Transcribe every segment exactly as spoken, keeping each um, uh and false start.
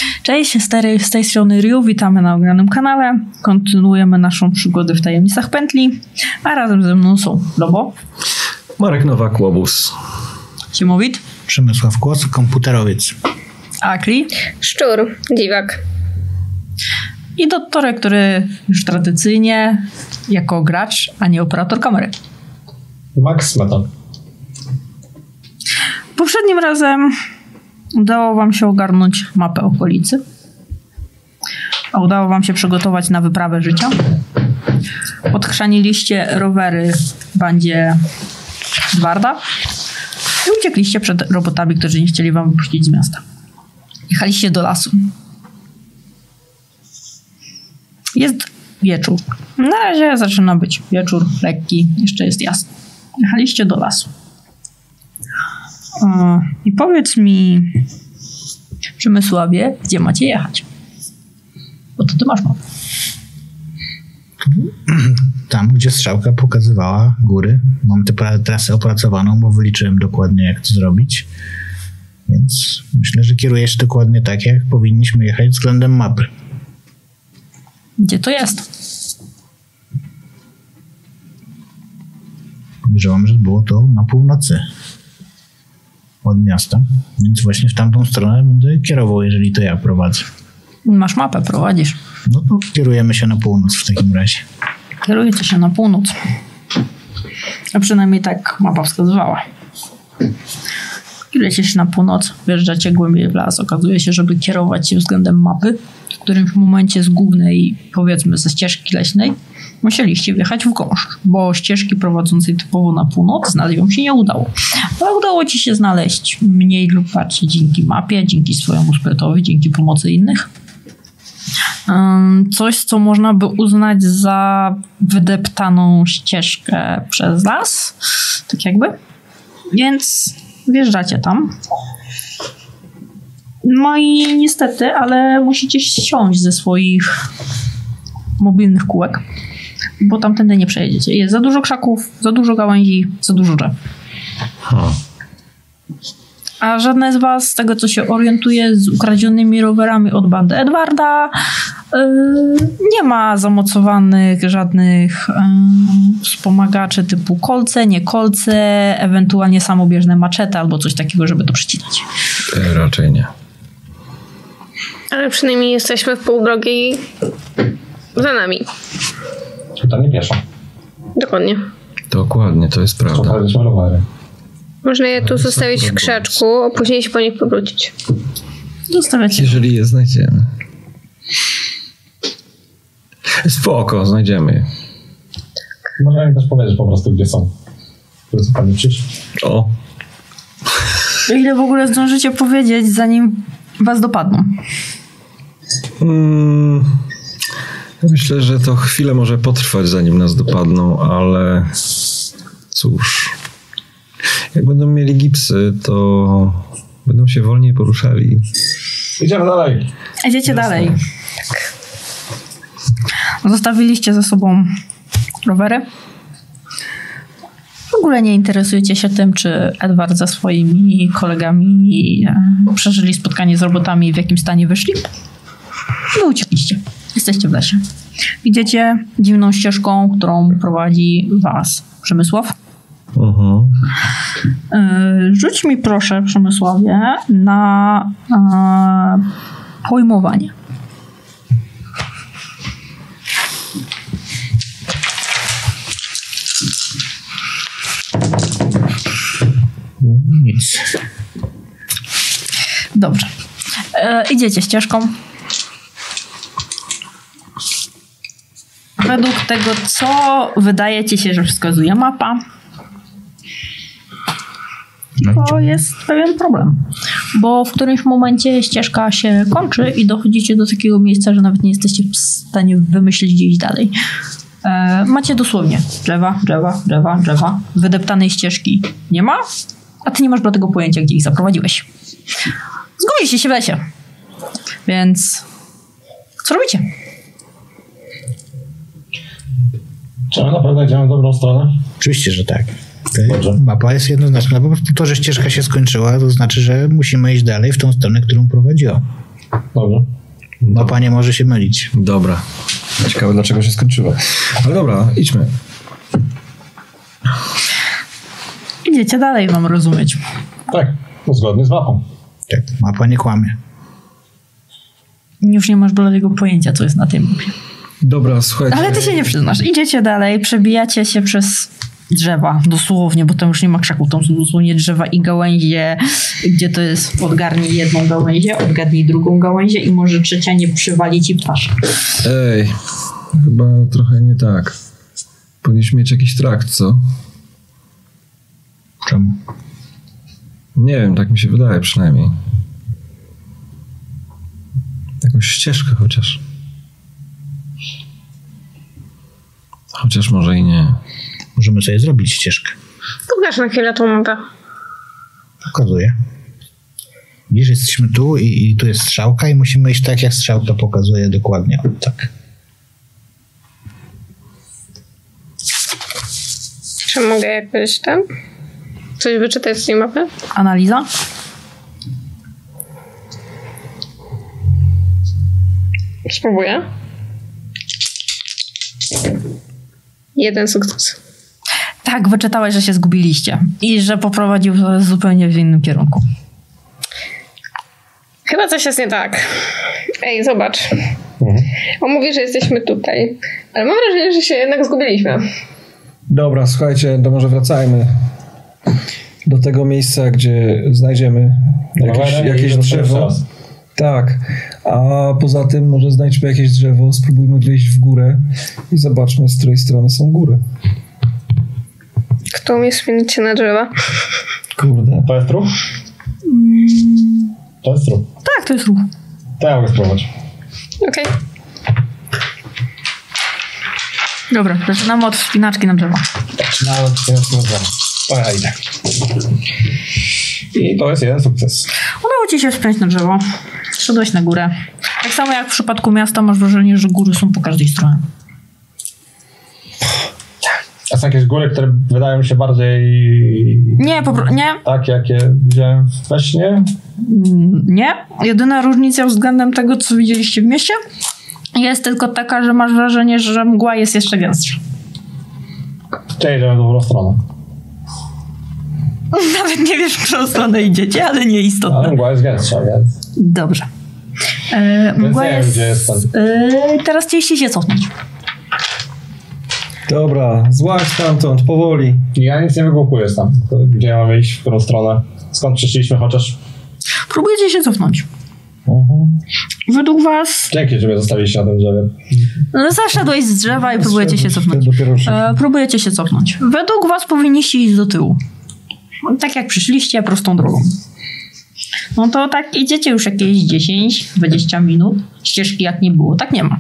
Cześć, stary, z tej strony Ryu, witamy na ogranym kanale. Kontynuujemy naszą przygodę w tajemnicach pętli, a razem ze mną są Lobo, Marek Nowak, Łobuz, Siemowit, Przemysław Kłos, komputerowiec, Akli, Szczur, Dziwak i doktorek, który już tradycyjnie jako gracz, a nie operator kamery. Max Metal. Poprzednim razem udało wam się ogarnąć mapę okolicy, a udało wam się przygotować na wyprawę życia. Odchrzaniliście rowery w bandzie Edwarda i uciekliście przed robotami, którzy nie chcieli wam wypuścić z miasta. Jechaliście do lasu. Jest wieczór. Na razie zaczyna być wieczór lekki, jeszcze jest jasno. Jechaliście do lasu. I powiedz mi, Przemysławie, gdzie macie jechać? Bo to ty masz mapę. Tam, gdzie strzałka pokazywała góry. Mam tę trasę opracowaną, bo wyliczyłem dokładnie, jak to zrobić. Więc myślę, że kierujesz dokładnie tak, jak powinniśmy jechać względem mapy. Gdzie to jest? Podejrzewam, że było to na północy od miasta, więc właśnie w tamtą stronę będę kierował, jeżeli to ja prowadzę. Masz mapę, prowadzisz. No to kierujemy się na północ w takim razie. Kierujecie się na północ. A przynajmniej tak mapa wskazywała. Kierujecie się na północ, wjeżdżacie głębiej w las. Okazuje się, żeby kierować się względem mapy, w którymś momencie z głównej, powiedzmy ze ścieżki leśnej, musieliście wjechać w gąszcz, bo ścieżki prowadzącej typowo na północ znaleźć wam się nie udało. Ale udało ci się znaleźć mniej lub bardziej dzięki mapie, dzięki swojemu sprytowi, dzięki pomocy innych. Coś, co można by uznać za wydeptaną ścieżkę przez las, tak jakby. Więc wjeżdżacie tam. No i niestety, ale musicie ściąć ze swoich mobilnych kółek, bo tamtędy nie przejedziecie. Jest za dużo krzaków, za dużo gałęzi, za dużo drzew. Hmm. A żadne z was, z tego co się orientuje, z ukradzionymi rowerami od bandy Edwarda yy, nie ma zamocowanych żadnych yy, wspomagaczy typu kolce, nie kolce, ewentualnie samobieżne maczety albo coś takiego, żeby to przycinać. E, raczej nie. Ale przynajmniej jesteśmy w pół drogi za nami. Tutaj nie pieszo. Dokładnie. Dokładnie, to jest prawda. Słuchaliśmy rowery. Można je tu zostawić w krzaczku, a później się po nich powrócić. Zostawiacie. Jeżeli je znajdziemy. Spoko, znajdziemy je. Możemy też powiedzieć po prostu, gdzie są. Które są pani przyszli. O. Ile w ogóle zdążycie powiedzieć, zanim was dopadną? Hmm, myślę, że to chwilę może potrwać, zanim nas dopadną, ale cóż. Jak będą mieli gipsy, to będą się wolniej poruszali. Idziemy dalej. Idziecie dalej. Zostawiliście ze sobą rowery. W ogóle nie interesujecie się tym, czy Edward ze swoimi kolegami przeżyli spotkanie z robotami i w jakim stanie wyszli. Wy uciekliście. Jesteście w lesie. Idziecie dziwną ścieżką, którą prowadzi was Przemysław. Uh-huh. Rzuć mi proszę, Przemysławie, na e, pojmowanie. Nic. Dobrze. E, idziecie ścieżką. Według tego, co wydaje ci się, że wskazuje mapa, to jest pewien problem. Bo w którymś momencie ścieżka się kończy i dochodzicie do takiego miejsca, że nawet nie jesteście w stanie wymyślić, gdzie iść dalej. E, macie dosłownie drzewa, drzewa, drzewa, drzewa. Wydeptanej ścieżki nie ma, a ty nie masz do tego pojęcia, gdzie ich zaprowadziłeś. Zgubiliście się w lesie. Więc co robicie? Czy my naprawdę idziemy w dobrą stronę? Oczywiście, że tak. Dobrze. Mapa jest jednoznaczna. Po prostu to, że ścieżka się skończyła, to znaczy, że musimy iść dalej w tą stronę, którą prowadziła. Dobrze. Mapa nie może się mylić. Dobra. Ciekawe, dlaczego się skończyło. Ale dobra, idźmy. Idziecie dalej, mam rozumieć. Tak, no zgodnie z mapą. Tak, mapa nie kłamie. Już nie masz bladego pojęcia, co jest na tej mapie. Dobra, słuchajcie. Ale ty się nie przyznasz. Idziecie dalej, przebijacie się przez drzewa, dosłownie, bo tam już nie ma krzaków, tam są dosłownie drzewa i gałęzie, gdzie to jest odgarnij jedną gałęzię, odgarnij drugą gałęzię i może trzecia nie przywali ci w twarz. Ej, chyba trochę nie tak. Powinniśmy mieć jakiś trakt, co? Czemu? Nie wiem, tak mi się wydaje przynajmniej. Jakąś ścieżkę chociaż. Chociaż może i nie. Możemy sobie zrobić ścieżkę. Pokaż na chwilę tą mapę. Pokazuję. Widzisz, jesteśmy tu i, i tu jest strzałka i musimy iść tak, jak strzałka pokazuje dokładnie. O, tak. Czy mogę jakoś tam coś wyczytać z tej mapy? Analiza? Spróbuję. Jeden sukces. Tak, wyczytałeś, że się zgubiliście i że poprowadził was zupełnie w innym kierunku. Chyba coś jest nie tak. Ej, zobacz. Mhm. On mówi, że jesteśmy tutaj, ale mam wrażenie, że się jednak zgubiliśmy. Dobra, słuchajcie, to może wracajmy do tego miejsca, gdzie znajdziemy jakieś, Dobra, jakieś i drzewo. Tak, a poza tym może znajdźmy jakieś drzewo, spróbujmy wyjść w górę i zobaczmy, z której strony są góry. Kto umie wspinać się na drzewa? Kurde. To jest trup? To jest trup. Tak, to jest ruch. To ja mogę spróbować. Okej. Okay. Dobra, zaczynamy od wspinaczki na drzewo. Nawet nie rozumiem. O, ja idę. I to jest jeden sukces. Udało ci się wspiąć na drzewo. Szedłeś na górę. Tak samo jak w przypadku miasta masz wrażenie, że góry są po każdej stronie. A są jakieś góry, które wydają się bardziej... Nie, po pro- nie. Tak, jakie widziałem we śnie? Nie. Jedyna różnica względem tego, co widzieliście w mieście, jest tylko taka, że masz wrażenie, że mgła jest jeszcze gęstsza. Czy idziemy w dobrą stronę? Nawet nie wiesz, w którą stronę idziecie, ale nie istotne. Ale mgła jest gęstsza, więc... Dobrze. E, mgła nie wiem, jest... gdzie jestem. E, teraz chcieliście się cofnąć. Dobra, złaź stamtąd, powoli. Ja nic nie wygłupuję tam. Gdzie mamy iść, w którą stronę? Skąd przyszliśmy, chociaż... Próbujecie się cofnąć. Uh-huh. Według was... Dzięki, że mnie zostawiliście na tym drzewie. No, zaszedłeś z drzewa i próbujecie się cofnąć. E, próbujecie się cofnąć. Według was powinniście iść do tyłu. Tak jak przyszliście, prostą drogą. No to tak idziecie już jakieś dziesięć dwadzieścia minut. Ścieżki jak nie było, tak nie ma.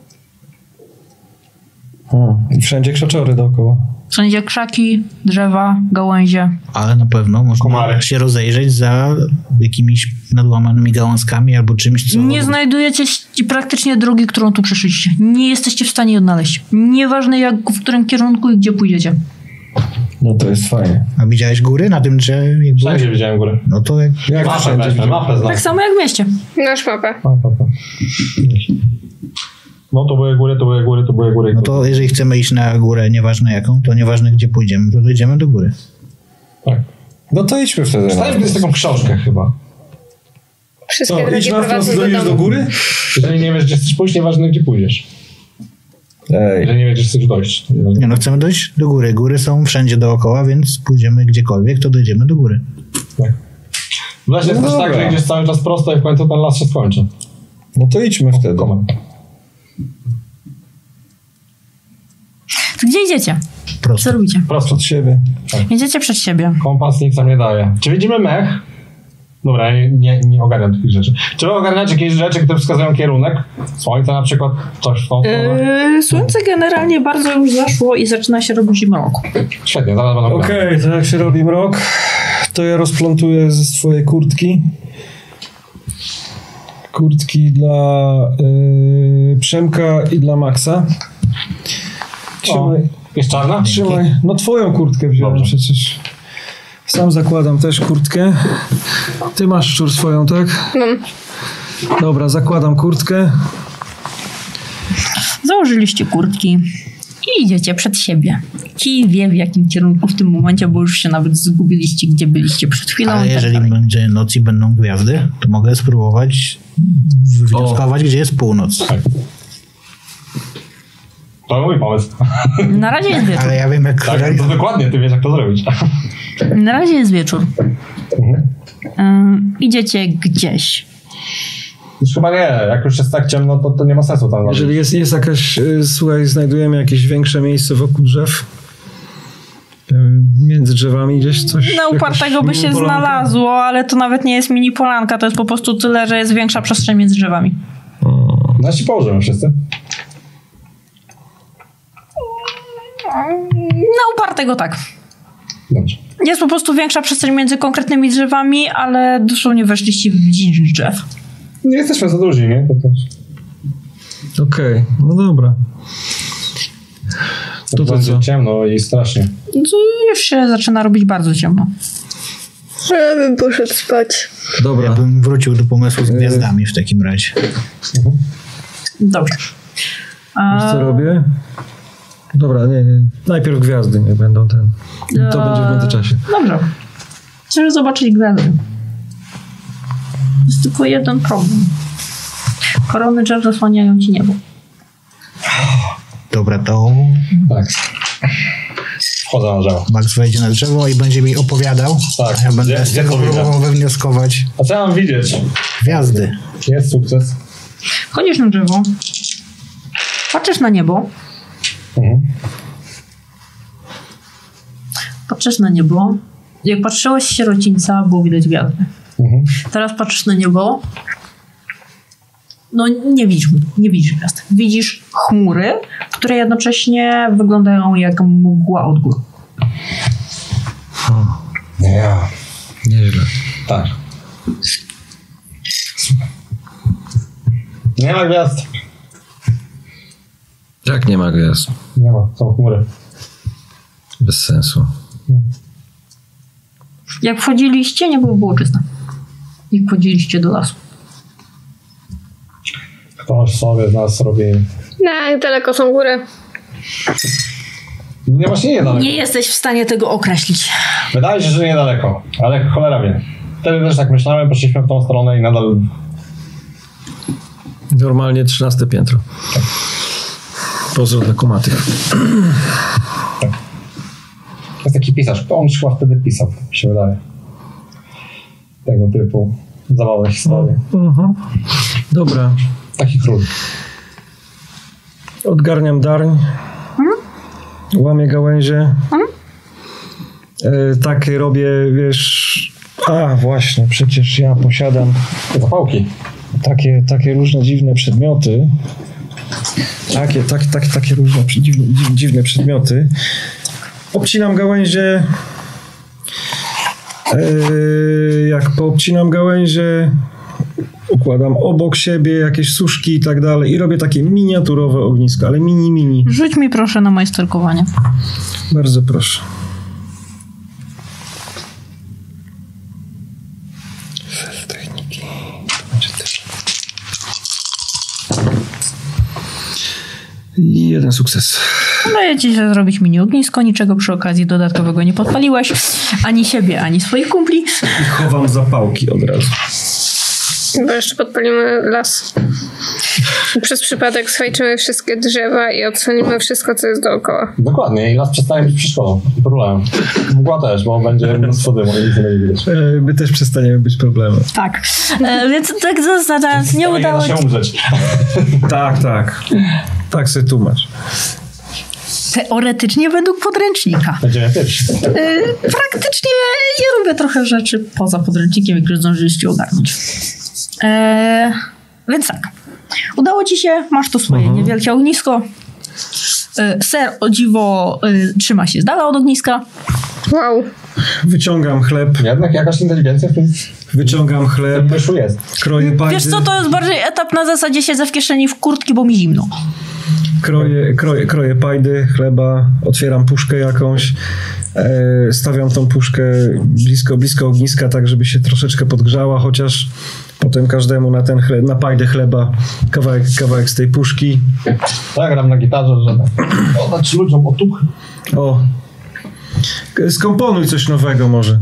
Hmm. I wszędzie krzaczory dookoła. Wszędzie krzaki, drzewa, gałęzie. Ale na pewno można Komary. się rozejrzeć za jakimiś nadłamanymi gałązkami albo czymś, co... Nie znajdujecie praktycznie drogi, którą tu przeszliście. Nie jesteście w stanie jej odnaleźć. Nieważne jak, w którym kierunku i gdzie pójdziecie. No to jest fajnie. A widziałeś góry na tym drzewie? Jak byłeś? Wszędzie widziałem górę. No to jak... Jak Mapę wszędzie weźmy, widziałem. mapę znam. Tak samo jak w mieście. Nasz mapę. Mapa, mapa. No to były góry, to były góry, to były góry. No to jeżeli chcemy iść na górę, nieważne jaką, to nieważne gdzie pójdziemy, to dojdziemy do góry. Tak. No to idźmy wtedy. Czytałem kiedyś taką książkę chyba. Wszystkie Co, drogi idź na wprost, prowadzą dojdziesz do domu. góry? Jeżeli nie wiesz, gdzie chcesz pójść, nieważne gdzie pójdziesz. Ej. Jeżeli nie wiesz, gdzie chcesz dojść. Nie no, chcemy dojść do góry. Góry są wszędzie dookoła, więc pójdziemy gdziekolwiek, to dojdziemy do góry. Tak. W lesie jest No też tak, dobra. że idziesz cały czas prosto i w końcu ten las się skończy. No to idźmy wtedy. Komar. To gdzie idziecie? Prosto. Co robicie? Prosto. Przed siebie. Idziecie przed siebie. Kompas nic nam nie daje. Czy widzimy mech? Dobra, nie, nie, nie ogarniam takich rzeczy. Czy wy ogarniacie jakieś rzeczy, które wskazują kierunek? Słońce na przykład? Coś w tą stronę? Yy, słońce generalnie bardzo już zaszło i zaczyna się robić mrok. Świetnie, zaraz będę Okej, ogarniał. to jak się robi mrok, to ja rozplątuję ze swojej kurtki. Kurtki dla yy, Przemka i dla Maxa. Trzymaj, Jest czarna? trzymaj. No twoją kurtkę wziąłem Dobrze. przecież. Sam zakładam też kurtkę. Ty masz szczur swoją, tak? Mam. Dobra, zakładam kurtkę. Założyliście kurtki i idziecie przed siebie. Kij wie w jakim kierunku w tym momencie, bo już się nawet zgubiliście, gdzie byliście przed chwilą. Ale jeżeli tak będzie noc i będą gwiazdy, to mogę spróbować wywnioskować, gdzie jest północ. Tak. To mój pomysł. Na razie jest wieczór. Ale ja wiem, jak... Tak, to dokładnie, ty wiesz, jak to zrobić. Na razie jest wieczór. Mhm. Um, idziecie gdzieś. Już chyba nie, jak już jest tak ciemno, to, to nie ma sensu tam Jeżeli jest, jest jakaś, y, słuchaj, znajdujemy jakieś większe miejsce wokół drzew, y, między drzewami gdzieś coś... Na upartego by się mini-polanka? znalazło, ale to nawet nie jest mini polanka, to jest po prostu tyle, że jest większa przestrzeń między drzewami. O, No się położymy wszyscy. Na upartego tak. Dobrze. Jest po prostu większa przestrzeń między konkretnymi drzewami, ale dosłownie weszliście w dziś drzew. Nie jesteśmy za duzi, nie? To, to... Okej, no dobra. To, To to będzie co? ciemno i strasznie. To już się zaczyna robić bardzo ciemno. Ja bym poszedł spać. Dobra. Ja bym wrócił do pomysłu z gwiazdami w takim razie. Mhm. Dobrze. Wiesz, co A, robię? Dobra, nie, nie. Najpierw gwiazdy nie będą ten. To Eee. będzie w międzyczasie. Dobrze. Chcesz zobaczyć gwiazdy. Jest tylko jeden problem. Korony drzew zasłaniają ci niebo. Dobra, to Tak. Wchodzę na drzewo. Max wejdzie na drzewo i będzie mi opowiadał. Tak, A ja będę gdzie- z gdzie tego to widzę? próbował wywnioskować A co ja mam widzieć? gwiazdy. Jest sukces. Chodzisz na drzewo. Patrzysz na niebo. Mhm. Patrzysz na niebo. Jak patrzyłeś z sierocińca, było widać gwiazdy. Mhm. Teraz patrzysz na niebo. No nie widzisz, nie widzisz gwiazd. Widzisz chmury, które jednocześnie wyglądają jak mgła od gór. Nie ja. Nieźle. Tak. Nie ma gwiazd. Jak nie ma gwiazd? Nie ma, są chmury. Bez sensu. Jak wchodziliście, niebo było czyste. Jak wchodziliście do lasu. Ktoś sobie z nas robi... No, jak daleko są góry. Nie właśnie niedaleko. Nie jesteś w stanie tego określić. Wydaje się, że niedaleko, ale cholera wie. Wtedy też tak myślałem, poszliśmy w tą stronę i nadal... Normalnie trzynaste piętro. Pozdro dla kumatych. Jest taki pisarz, on już chyba wtedy pisał, mi się wydaje. Tego typu zabawne historie. Mhm. Dobra. Taki król. Odgarniam darń. Łamię gałęzie. E, takie robię, wiesz... A, właśnie, przecież ja posiadam Zapałki. takie, takie różne dziwne przedmioty. Takie, tak, tak, takie różne dziwne, dziwne przedmioty. Obcinam gałęzie. E, jak poobcinam gałęzie, układam obok siebie jakieś suszki i tak dalej i robię takie miniaturowe ognisko, ale mini, mini. Rzuć mi proszę na majsterkowanie. Bardzo proszę. Z techniki. To będzie też. I jeden sukces. Daję ci się zrobić mini ognisko, niczego przy okazji dodatkowego nie podpaliłeś. Ani siebie, ani swoich kumpli. I chowam zapałki od razu. Bo jeszcze podpalimy las. Przez przypadek schajczymy wszystkie drzewa i odsłonimy wszystko, co jest dookoła. Dokładnie, i las przestanie być przeszkodą. Problemem. Mgła też, bo będzie mnóstwo dymu i nic nie będzie widać. E, My też przestaniemy być problemem. Tak. E, więc tak zasadając, nie Ale udało da się ci... umrzeć. Tak, tak. Tak sobie tłumacz. Teoretycznie według podręcznika. Będziemy pierwsi. E, praktycznie ja robię trochę rzeczy poza podręcznikiem, jak już zdążyliście ogarnąć. E, więc tak. Udało ci się, masz tu swoje Mhm. niewielkie ognisko. E, ser, o dziwo, e, trzyma się z dala od ogniska. Wow. Wyciągam chleb. Jednak jakaś inteligencja w tym Wyciągam chleb. myszu jest. Kroję pajdy. Wiesz co, to jest bardziej etap na zasadzie siedzę w kieszeni w kurtki, bo mi zimno. Kroję, kroję, kroję pajdy, chleba, otwieram puszkę jakąś, e, stawiam tą puszkę blisko, blisko ogniska, tak żeby się troszeczkę podgrzała, chociaż Potem każdemu na ten chleb, na pajdę chleba kawałek, kawałek z tej puszki. Tak, gram na gitarze, żeby oddać ludziom otuchy. O, skomponuj coś nowego może.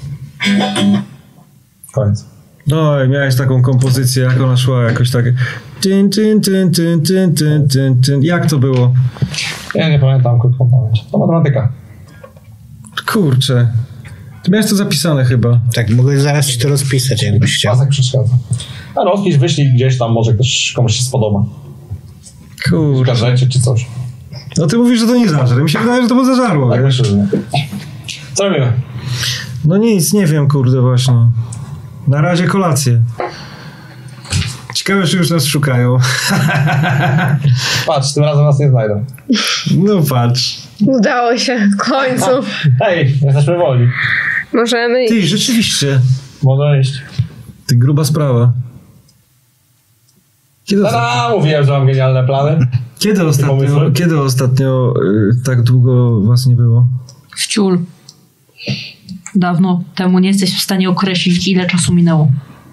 Koniec. No, miałeś taką kompozycję, jak ona szła, jakoś tak. Tyn, tyn, tyn, tyn, tyn, tyn, tyn, tyn. Jak to było? Ja nie pamiętam, krótką pamięć. To matematyka. Kurczę. Ty miałeś to zapisane chyba. Tak, mogę zaraz ci to rozpisać, jakbyś chciał. Pasek przeszkadza. A rozpis wyślij gdzieś tam, może ktoś komuś się spodoba. W Kurczę. gazecie czy coś. No ty mówisz, że to nie zażar. Mi się wydaje, że to było zażarło. Tak wiesz? myślę, że nie. Co robimy? No nic, nie wiem, kurde, właśnie. Na razie kolację. Ciekawe, czy już nas szukają. Patrz, tym razem nas nie znajdą. No patrz. Udało się, w końcu. Hej, jesteśmy wolni. Możemy iść. Ty, rzeczywiście. Może iść. Ty, gruba sprawa. Kiedy, ostatnio, Tada! Mówiłem, że mam genialne plany. kiedy ostatnio, pomysły? kiedy ostatnio y, tak długo was nie było? Wciul. Dawno temu nie jesteś w stanie określić, ile czasu minęło.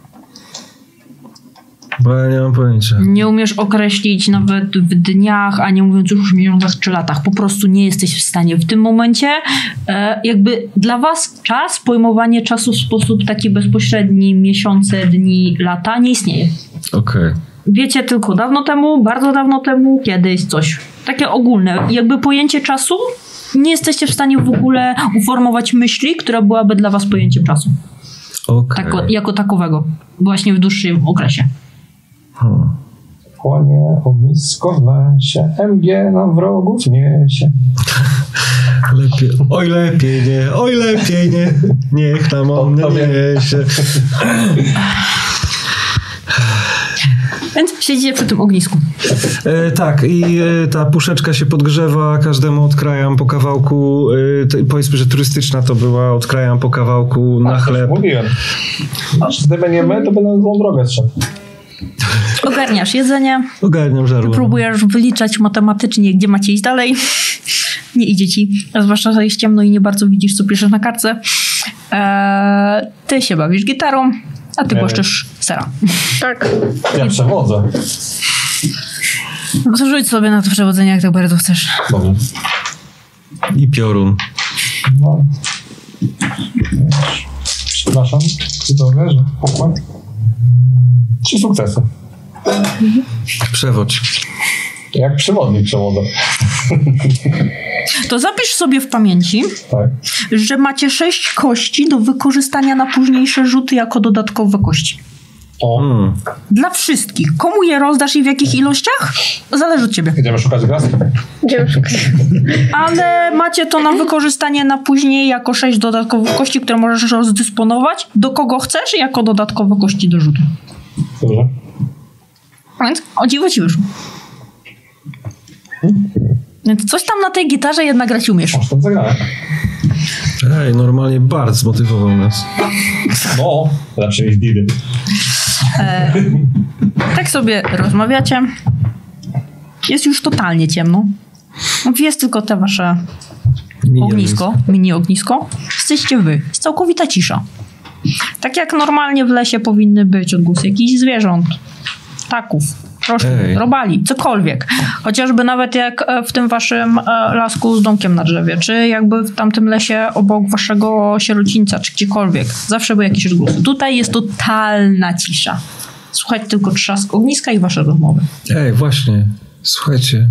Bo ja nie mam pojęcia. Nie umiesz określić nawet w dniach, a nie mówiąc już o miesiącach czy latach. Po prostu nie jesteś w stanie. W tym momencie e, jakby dla was czas, pojmowanie czasu w sposób taki bezpośredni, miesiące, dni, lata nie istnieje. Okej. Okay. Wiecie tylko dawno temu, bardzo dawno temu, kiedyś coś. Takie ogólne. Jakby pojęcie czasu nie jesteście w stanie w ogóle uformować myśli, która byłaby dla was pojęciem czasu. Okay. Tako, jako takowego. Właśnie w dłuższym okresie. Hmm. Płonie ognisko w lesie, M G na wrogów niesie. Lepiej, oj lepiej nie, oj lepiej nie, niech nam on nie niesie. Więc siedzicie przy tym ognisku. E, tak, i e, ta puszeczka się podgrzewa, każdemu odkrajam po kawałku, e, to, powiedzmy, że turystyczna to była, odkrajam po kawałku na A, chleb. Mówiłem. Aż gdyby nie my, to by na złą drogę szedł. Ogarniasz jedzenie, Ogarniam żarło. próbujesz wyliczać matematycznie, gdzie macie iść dalej. Nie idzie ci, a zwłaszcza, że jest ciemno i nie bardzo widzisz, co piszesz na kartce. Eee, ty się bawisz gitarą, a ty Eee. głaszczesz sera. Tak. Ja przewodzę. No to rzuć sobie na to przewodzenie, jak tak bardzo chcesz. Dobrze. I piorun. No. Przepraszam, widzowie, że pokład. Trzy sukcesy. Przewodź. Jak przewodnik przewodzę. To zapisz sobie w pamięci, Tak. że macie sześć kości do wykorzystania na późniejsze rzuty jako dodatkowe kości. O, Hmm. Dla wszystkich. Komu je rozdasz i w jakich ilościach? Zależy od ciebie. idziemy szukać gwiazd? Idziemy szukać. Ale macie to na wykorzystanie na później jako sześć dodatkowych kości, które możesz rozdysponować do kogo chcesz jako dodatkowe kości do rzutu. Dobrze. Więc o dziwo ci wyszło. Więc coś tam na tej gitarze jednak grać umiesz. Masz tam zagrałem. Ej, normalnie Bart zmotywował nas. No, lepsze niż Didy. E, tak sobie rozmawiacie. Jest już totalnie ciemno. Jest tylko te wasze Mini ognisko, mini ognisko. Jesteście wy. Jest całkowita cisza. Tak jak normalnie w lesie powinny być odgłosy jakichś zwierząt, ptaków, roślin, Ej. robali, cokolwiek. Chociażby nawet jak e, w tym waszym e, lasku z domkiem na drzewie, czy jakby w tamtym lesie obok waszego sierocińca, czy gdziekolwiek. Zawsze były jakieś odgłosy. Tutaj jest totalna cisza. Słuchać tylko trzask ogniska i wasze rozmowy. Ej, właśnie. Słuchajcie.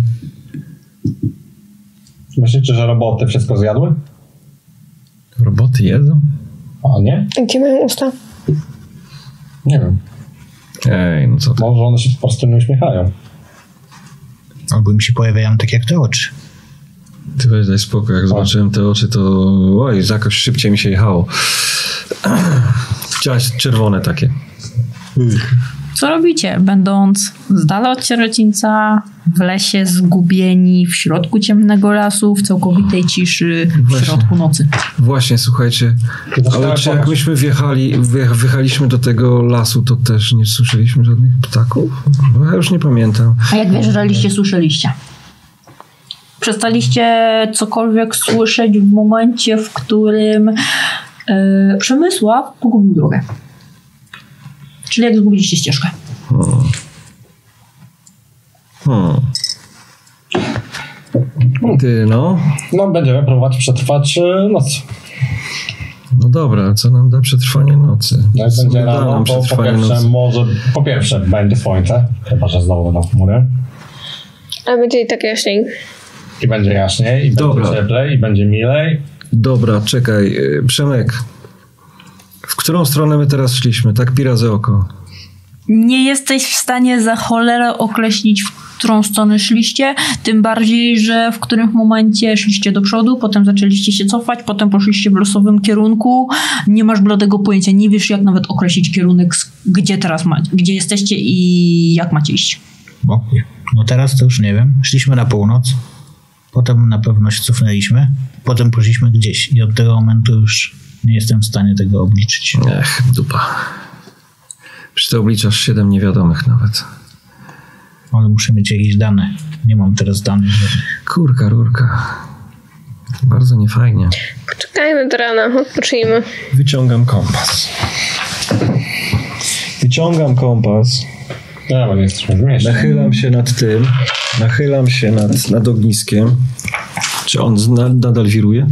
Myślicie, że roboty wszystko zjadły? Roboty jedzą? A nie? Gdzie mają usta? Nie wiem. Ej, no co ty? Może one się po prostu nie uśmiechają. Albo mi się pojawiają tak jak te oczy. Ty weź daj spokój, jak zobaczyłem te oczy, to oj, jakoś szybciej mi się jechało. Chciałaś czerwone takie. Co robicie, będąc z dala od sierocińca, w lesie zgubieni, w środku ciemnego lasu, w całkowitej ciszy, w Właśnie. środku nocy? Właśnie, słuchajcie, ale czy jak myśmy wjechali, wjech- wjechaliśmy do tego lasu, to też nie słyszeliśmy żadnych ptaków? Bo ja już nie pamiętam. A jak wjeżdżaliście, słyszeliście? Przestaliście cokolwiek słyszeć w momencie, w którym yy, Przemysław pogubił drogę. Czyli jak zgubiliście ścieżkę. Hmm. Hmm. Ty, no. No, będziemy próbować przetrwać y, noc. No dobra, co nam da przetrwanie nocy? Jak Co będzie da rano, nam to po przetrwanie pierwsze nocy? może, po pierwsze będzie słońce, chyba że znowu będą chmury. A będzie i tak jaśniej. I będzie jaśniej, i Dobra. będzie cieplej, i będzie milej. Dobra, czekaj. y, Przemek, w którą stronę my teraz szliśmy? Tak pi razy oko. Nie jesteś w stanie za cholerę określić, w którą stronę szliście, tym bardziej, że w którym momencie szliście do przodu, potem zaczęliście się cofać, potem poszliście w losowym kierunku. Nie masz bladego pojęcia, nie wiesz jak nawet określić kierunek, gdzie teraz macie, gdzie jesteście i jak macie iść. Bo, no teraz to już nie wiem. Szliśmy na północ, potem na pewno się cofnęliśmy, potem poszliśmy gdzieś i od tego momentu już nie jestem w stanie tego obliczyć. Ech, dupa. Przecież ty obliczasz siedem niewiadomych nawet. Ale muszę mieć jakieś dane. Nie mam teraz danych żadnych. Kurka, rurka. Bardzo niefajnie. Poczekajmy do rana, odpoczyjmy. Wyciągam kompas. Wyciągam kompas. No, bo nie jesteśmy w mieście. Nachylam się nad tym. Nachylam się nad, nad ogniskiem. Czy on zna, nadal wiruje?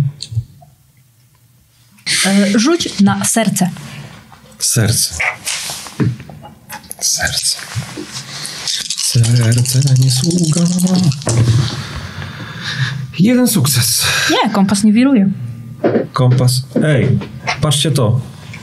E, rzuć na serce. Serce. Serce. Serce nie sługa. Jeden sukces. Nie, kompas nie wiruje. Kompas. Ej, patrzcie to.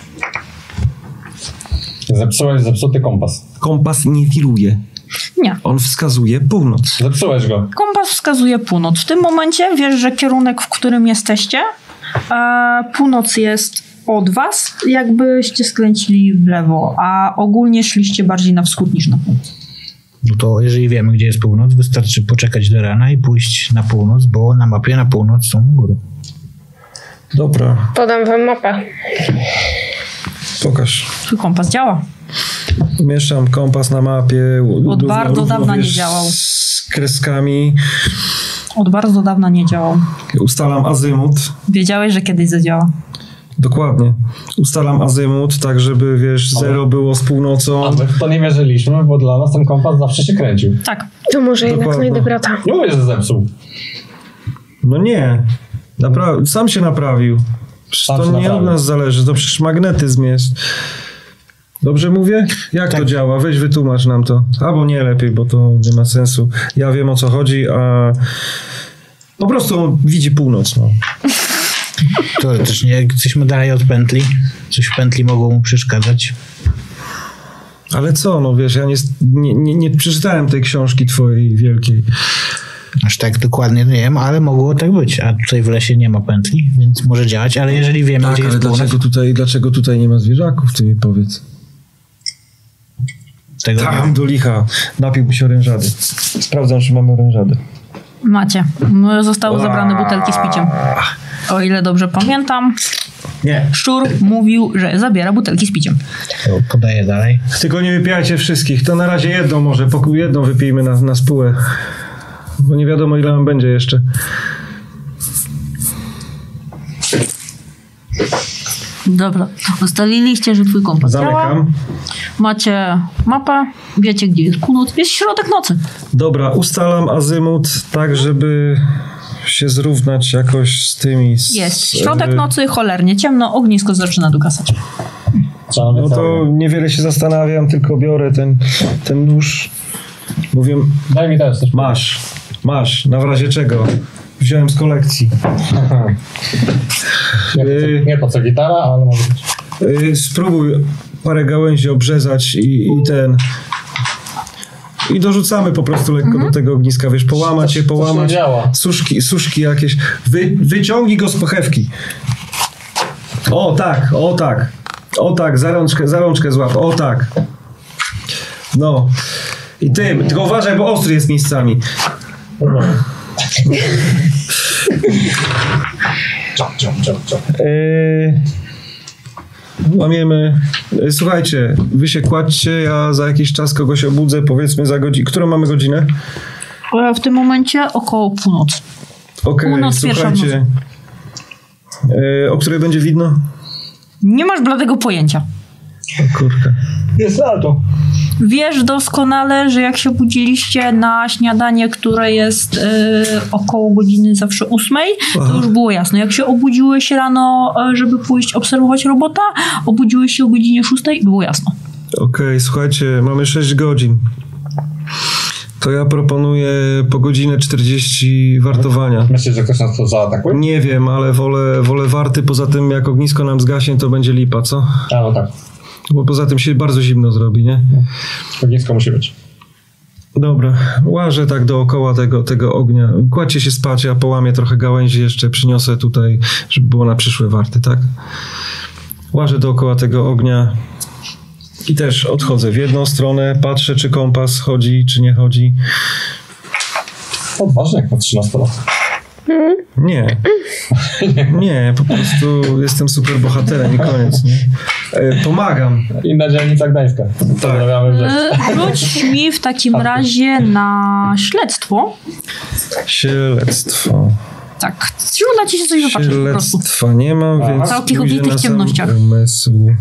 Zepsułeś zepsuty kompas. Kompas nie wiruje. Nie. On wskazuje północ. Zepsułeś go. Kompas wskazuje północ. W tym momencie wiesz, że kierunek, w którym jesteście, e, północ jest od was, jakbyście skręcili w lewo, a ogólnie szliście bardziej na wschód niż na północ. No to jeżeli wiemy, gdzie jest północ, wystarczy poczekać do rana i pójść na północ, bo na mapie na północ są góry. Dobra, Podam wam mapę. pokaż. Twój kompas działa. Umieszczam kompas na mapie. Od równo- bardzo równo, dawna nie wiesz, działał. Z kreskami. Od bardzo dawna nie działał. Ustalam azymut. Wiedziałeś, że kiedyś zadziała. Dokładnie. Ustalam azymut, tak żeby, wiesz, zero było z północą. A my w to nie wierzyliśmy, bo dla nas ten kompas zawsze się kręcił. Tak. To może jednak Dokładnie. znajdę brata. Nie mówię, że zepsuł. No nie. Napra- sam się naprawił. Przecież Sam to się nie naprawił. od nas zależy, to przecież magnetyzm jest. Dobrze mówię? Jak to działa? Weź wytłumacz nam to. Albo nie lepiej, bo to nie ma sensu. Ja wiem, o co chodzi, a po prostu on widzi północ. No. Teoretycznie, jak jesteśmy dalej od pętli, coś w pętli mogło mu przeszkadzać. Ale co, no wiesz, ja nie, nie, nie, nie przeczytałem tej książki twojej wielkiej. Aż tak dokładnie nie wiem, ale mogło tak być. A tutaj w lesie nie ma pętli, więc może działać, ale jeżeli wiemy, Tak, gdzie ale jest północ, dlaczego tutaj, dlaczego tutaj nie ma zwierzaków, ty mi powiedz. tego nie Tam wiem. do licha. Napiłby się orężady. Sprawdzam, czy mamy orężady. Macie. No, zostały zabrane butelki z piciem. O ile dobrze pamiętam, Nie. Szczur mówił, że zabiera butelki z piciem. To podaję dalej. Tylko nie wypijajcie wszystkich. To na razie jedną może, pokój jedną wypijmy na, na spółę. Bo nie wiadomo, ile nam będzie jeszcze. Dobra. Ustaliliście, że twój kompas działa. Zamykam. Macie mapę, wiecie, gdzie jest północ. Jest środek nocy. Dobra, ustalam azymut tak, żeby się zrównać jakoś z tymi... Z, Jest. Środek e, nocy, cholernie ciemno, ognisko zaczyna dogasać. Trzeba No to niewiele się zastanawiam, tylko biorę ten, ten nóż. Mówię, Daj mi też coś. masz, masz, na w razie czego? Wziąłem z kolekcji. Nie, po co, nie po co gitara, ale może być. Yy, spróbuj parę gałęzi obrzezać i, i ten... I dorzucamy po prostu lekko do tego ogniska, wiesz, połamać je, Coś- coś połamać. nie działa. Suszki, suszki jakieś. Wy, wyciągnij go z pochewki. O tak, o tak. O tak, za rączkę, za rączkę złap. O tak. No. I tym, tylko uważaj, bo ostry jest miejscami. Ciop, ciop, ciop, ciop. Yy, łamiemy. Yy, Słuchajcie, wy się kładźcie, ja za jakiś czas kogoś obudzę, powiedzmy za godzinę. Którą mamy godzinę? E, W tym momencie około północy. Okej, Północ, pierwsza w słuchajcie. Yy, o której będzie widno? Nie masz bladego pojęcia. O kurka. Jest lato. Wiesz doskonale, że jak się budziliście na śniadanie, które jest y, około godziny zawsze ósmej, to już było jasno. Jak się obudziłeś rano, żeby pójść obserwować robota, obudziłeś się o godzinie szóstej, było jasno. Okej, okay, słuchajcie, mamy sześć godzin. To ja proponuję po godzinę czterdzieści wartowania. Myślisz, że ktoś nas to zaatakuje? Nie wiem, ale wolę, wolę warty. Poza tym, jak ognisko nam zgaśnie, to będzie lipa, co? A, no tak. Bo poza tym się bardzo zimno zrobi, nie? Ognisko musi być. Dobra, łażę tak dookoła tego, tego ognia. Kładźcie się spać, ja połamię trochę gałęzi jeszcze, przyniosę tutaj, żeby było na przyszłe warty, tak? Łażę dookoła tego ognia i też odchodzę w jedną stronę, patrzę, czy kompas chodzi, czy nie chodzi. Odważnie jak na trzynastolatkę. Nie. Nie, po prostu jestem super bohaterem i koniec, nie? E, pomagam. Inna dzielnica Gdańska. Tak. E, Rzuć mi w takim razie na śledztwo. Śledztwo. Tak. Uda ci się coś wypatrzeć po prostu. Śledztwa nie mam, Aha. więc W całkich pójdę obitych na sam ciemnościach. umysł.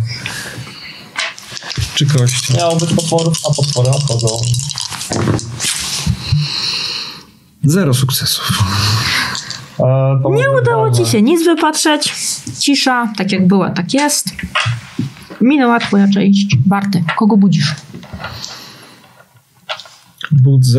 Czy kości? Miało być potworów, a potwory odchodzą. Zero sukcesów. E, to Nie może udało ważne. ci się nic wypatrzeć. Cisza, tak jak była, tak jest. Minęła twoja część. Barty, kogo budzisz? Budzę...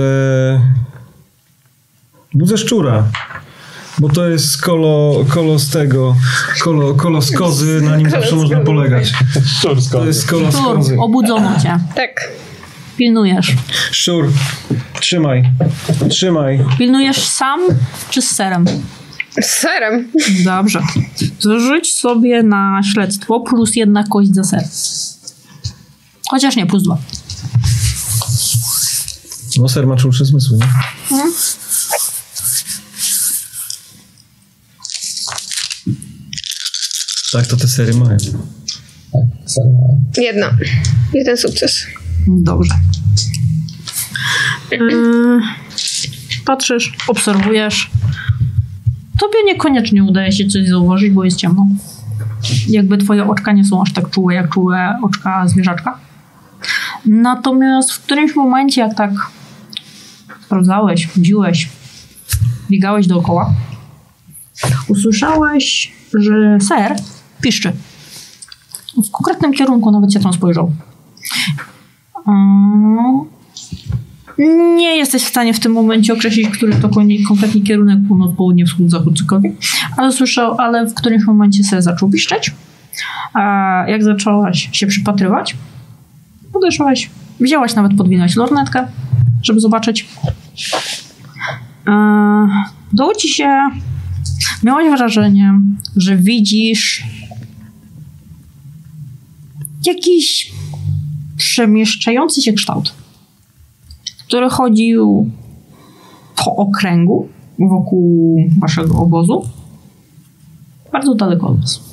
Budzę szczura. Bo to jest kolo, kolo z tego, kolo, kolo z kozy, na nim zawsze można polegać. Szczur z To kozy. jest kolo z Tur, kozy. obudzono cię. Tak. Pilnujesz. Szczur, trzymaj, trzymaj. Pilnujesz sam czy z serem? Z serem. Dobrze. Zrzuć sobie na śledztwo plus jedna kość za ser. Chociaż nie, plus dwa. No ser ma czulsze zmysły, nie? Mhm. Tak, to te sery mają. Tak, serio. Jedna. Jeden sukces. Dobrze. Yy, patrzysz, obserwujesz. Tobie niekoniecznie udaje się coś zauważyć, bo jest ciemno. Jakby twoje oczka nie są aż tak czułe, jak czułe oczka zwierzaczka. Natomiast w którymś momencie, jak tak sprawdzałeś, chodziłeś, biegałeś dookoła, usłyszałeś, że ser piszczy. W konkretnym kierunku nawet się tam spojrzał. Nie jesteś w stanie w tym momencie określić, który to konkretnie kierunek, północ, południe, wschód, zachód, cokolwiek, ale słyszał, ale w którymś momencie ser zaczął piszczeć. A jak zaczęłaś się przypatrywać, podeszłaś, wzięłaś nawet, podwinąć lornetkę, żeby zobaczyć. Udało ci się, miałaś wrażenie, że widzisz jakiś przemieszczający się kształt, który chodził po okręgu wokół waszego obozu, bardzo daleko od was.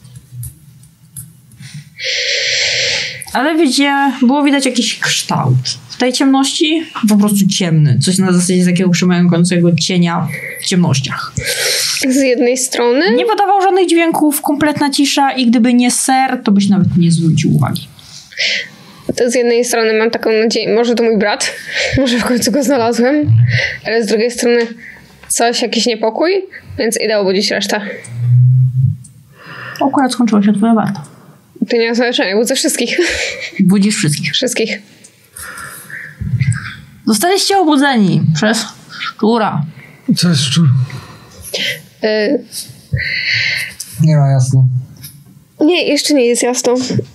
Ale wiecie, było widać jakiś kształt. W tej ciemności po prostu ciemny. Coś na zasadzie takiego przemykającego cienia w ciemnościach. Z jednej strony. Nie wydawał żadnych dźwięków, kompletna cisza i gdyby nie ser, to byś nawet nie zwrócił uwagi. To z jednej strony mam taką nadzieję, może to mój brat, może w końcu go znalazłem, ale z drugiej strony coś, jakiś niepokój, więc idę obudzić resztę. Akurat skończyła się twoja warta. To nie ma znaczenia, budzę wszystkich. Budzisz wszystkich. Wszystkich. Zostaliście obudzeni przez szczura. Co jest szczur? Y- Nie ma jasno. nie, jeszcze nie jest jasno.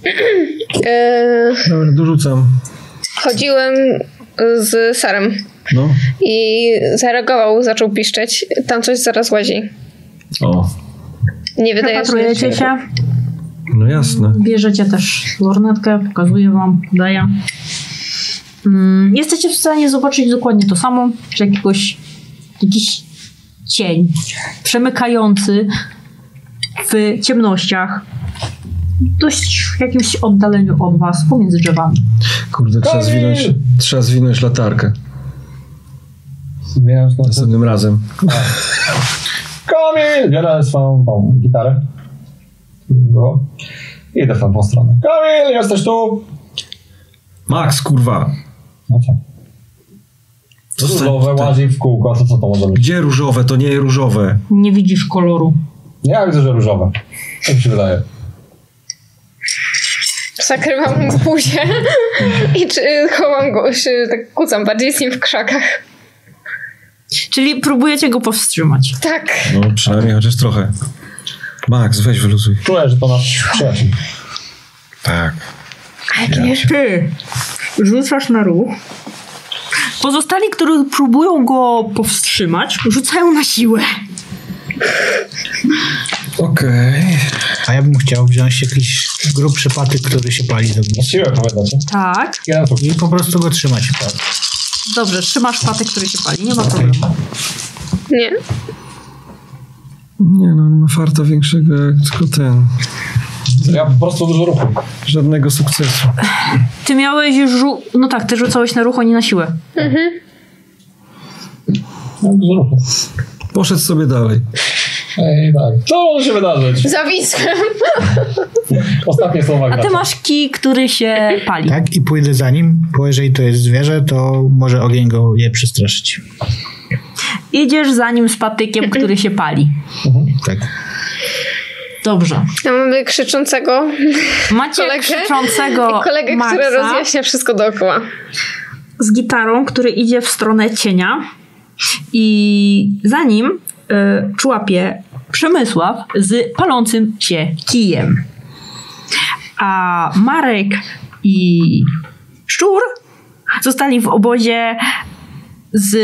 y- Dobra, dorzucam. chodziłem z serem No. i zareagował, zaczął piszczeć. Tam coś zaraz łazi. O. Nie wydaje się, Przepatrujecie się. No jasne. Bierzecie też lornetkę, pokazuję wam, daję. Mm, jesteście w stanie zobaczyć dokładnie to samo, że jakiegoś, jakiś cień przemykający w ciemnościach, dość w jakimś oddaleniu od was, pomiędzy drzewami. Kurde, trzeba zwinąć, trzeba zwinąć latarkę. Zmieniam to. Następnym razem. Kamil! Biorę swoją tą gitarę. Idę w tamtą stronę. Kamil, jesteś tu? Max, kurwa. No co? Różowe łazi w kółko, a to co to może być? Gdzie różowe? To nie różowe. Nie widzisz koloru. Ja widzę, że różowe. Tak mi się wydaje. Zakrywam mu buzię i czy, chowam go, czy tak kucam bardziej z nim w krzakach. Czyli próbujecie go powstrzymać. Tak. No przynajmniej chociaż trochę. Max, weź wyluzuj. Czuję, że to nasz przyjaciel. Tak. Ty rzucasz na ruch. Pozostali, którzy próbują go powstrzymać, rzucają na siłę. Okej. Okay. A ja bym chciał wziąć jakiś grubszy patyk, który się pali do Na mnie. siłę powiadacie? Tak. Jeden sukces. I po prostu go trzymać. Tak. Dobrze, trzymasz patyk, który się pali. Nie ma problemu. Nie. Nie no, on ma farta większego jak tylko ten. Ja po prostu dużo ruchu. Żadnego sukcesu. Ty miałeś rzu... No tak, ty rzucałeś na ruch, a nie na siłę. Mhm. Mam dużo ruchu. Poszedł sobie dalej. Ej, tak. Co może się wydarzyć? Zawisłem. Ostatnie słowa A gracza. ty masz kij, który się pali. Tak, i pójdę za nim, bo jeżeli to jest zwierzę, to może ogień go je przestraszyć. Idziesz za nim z patykiem, który się pali. Mhm. Tak. Dobrze. Ja mamy krzyczącego Macie kolegę krzyczącego i kolegę, Maxa który rozjaśnia wszystko dookoła. z gitarą, który idzie w stronę cienia i za nim y, człapie Przemysław z palącym się kijem. A Marek i Szczur zostali w obozie z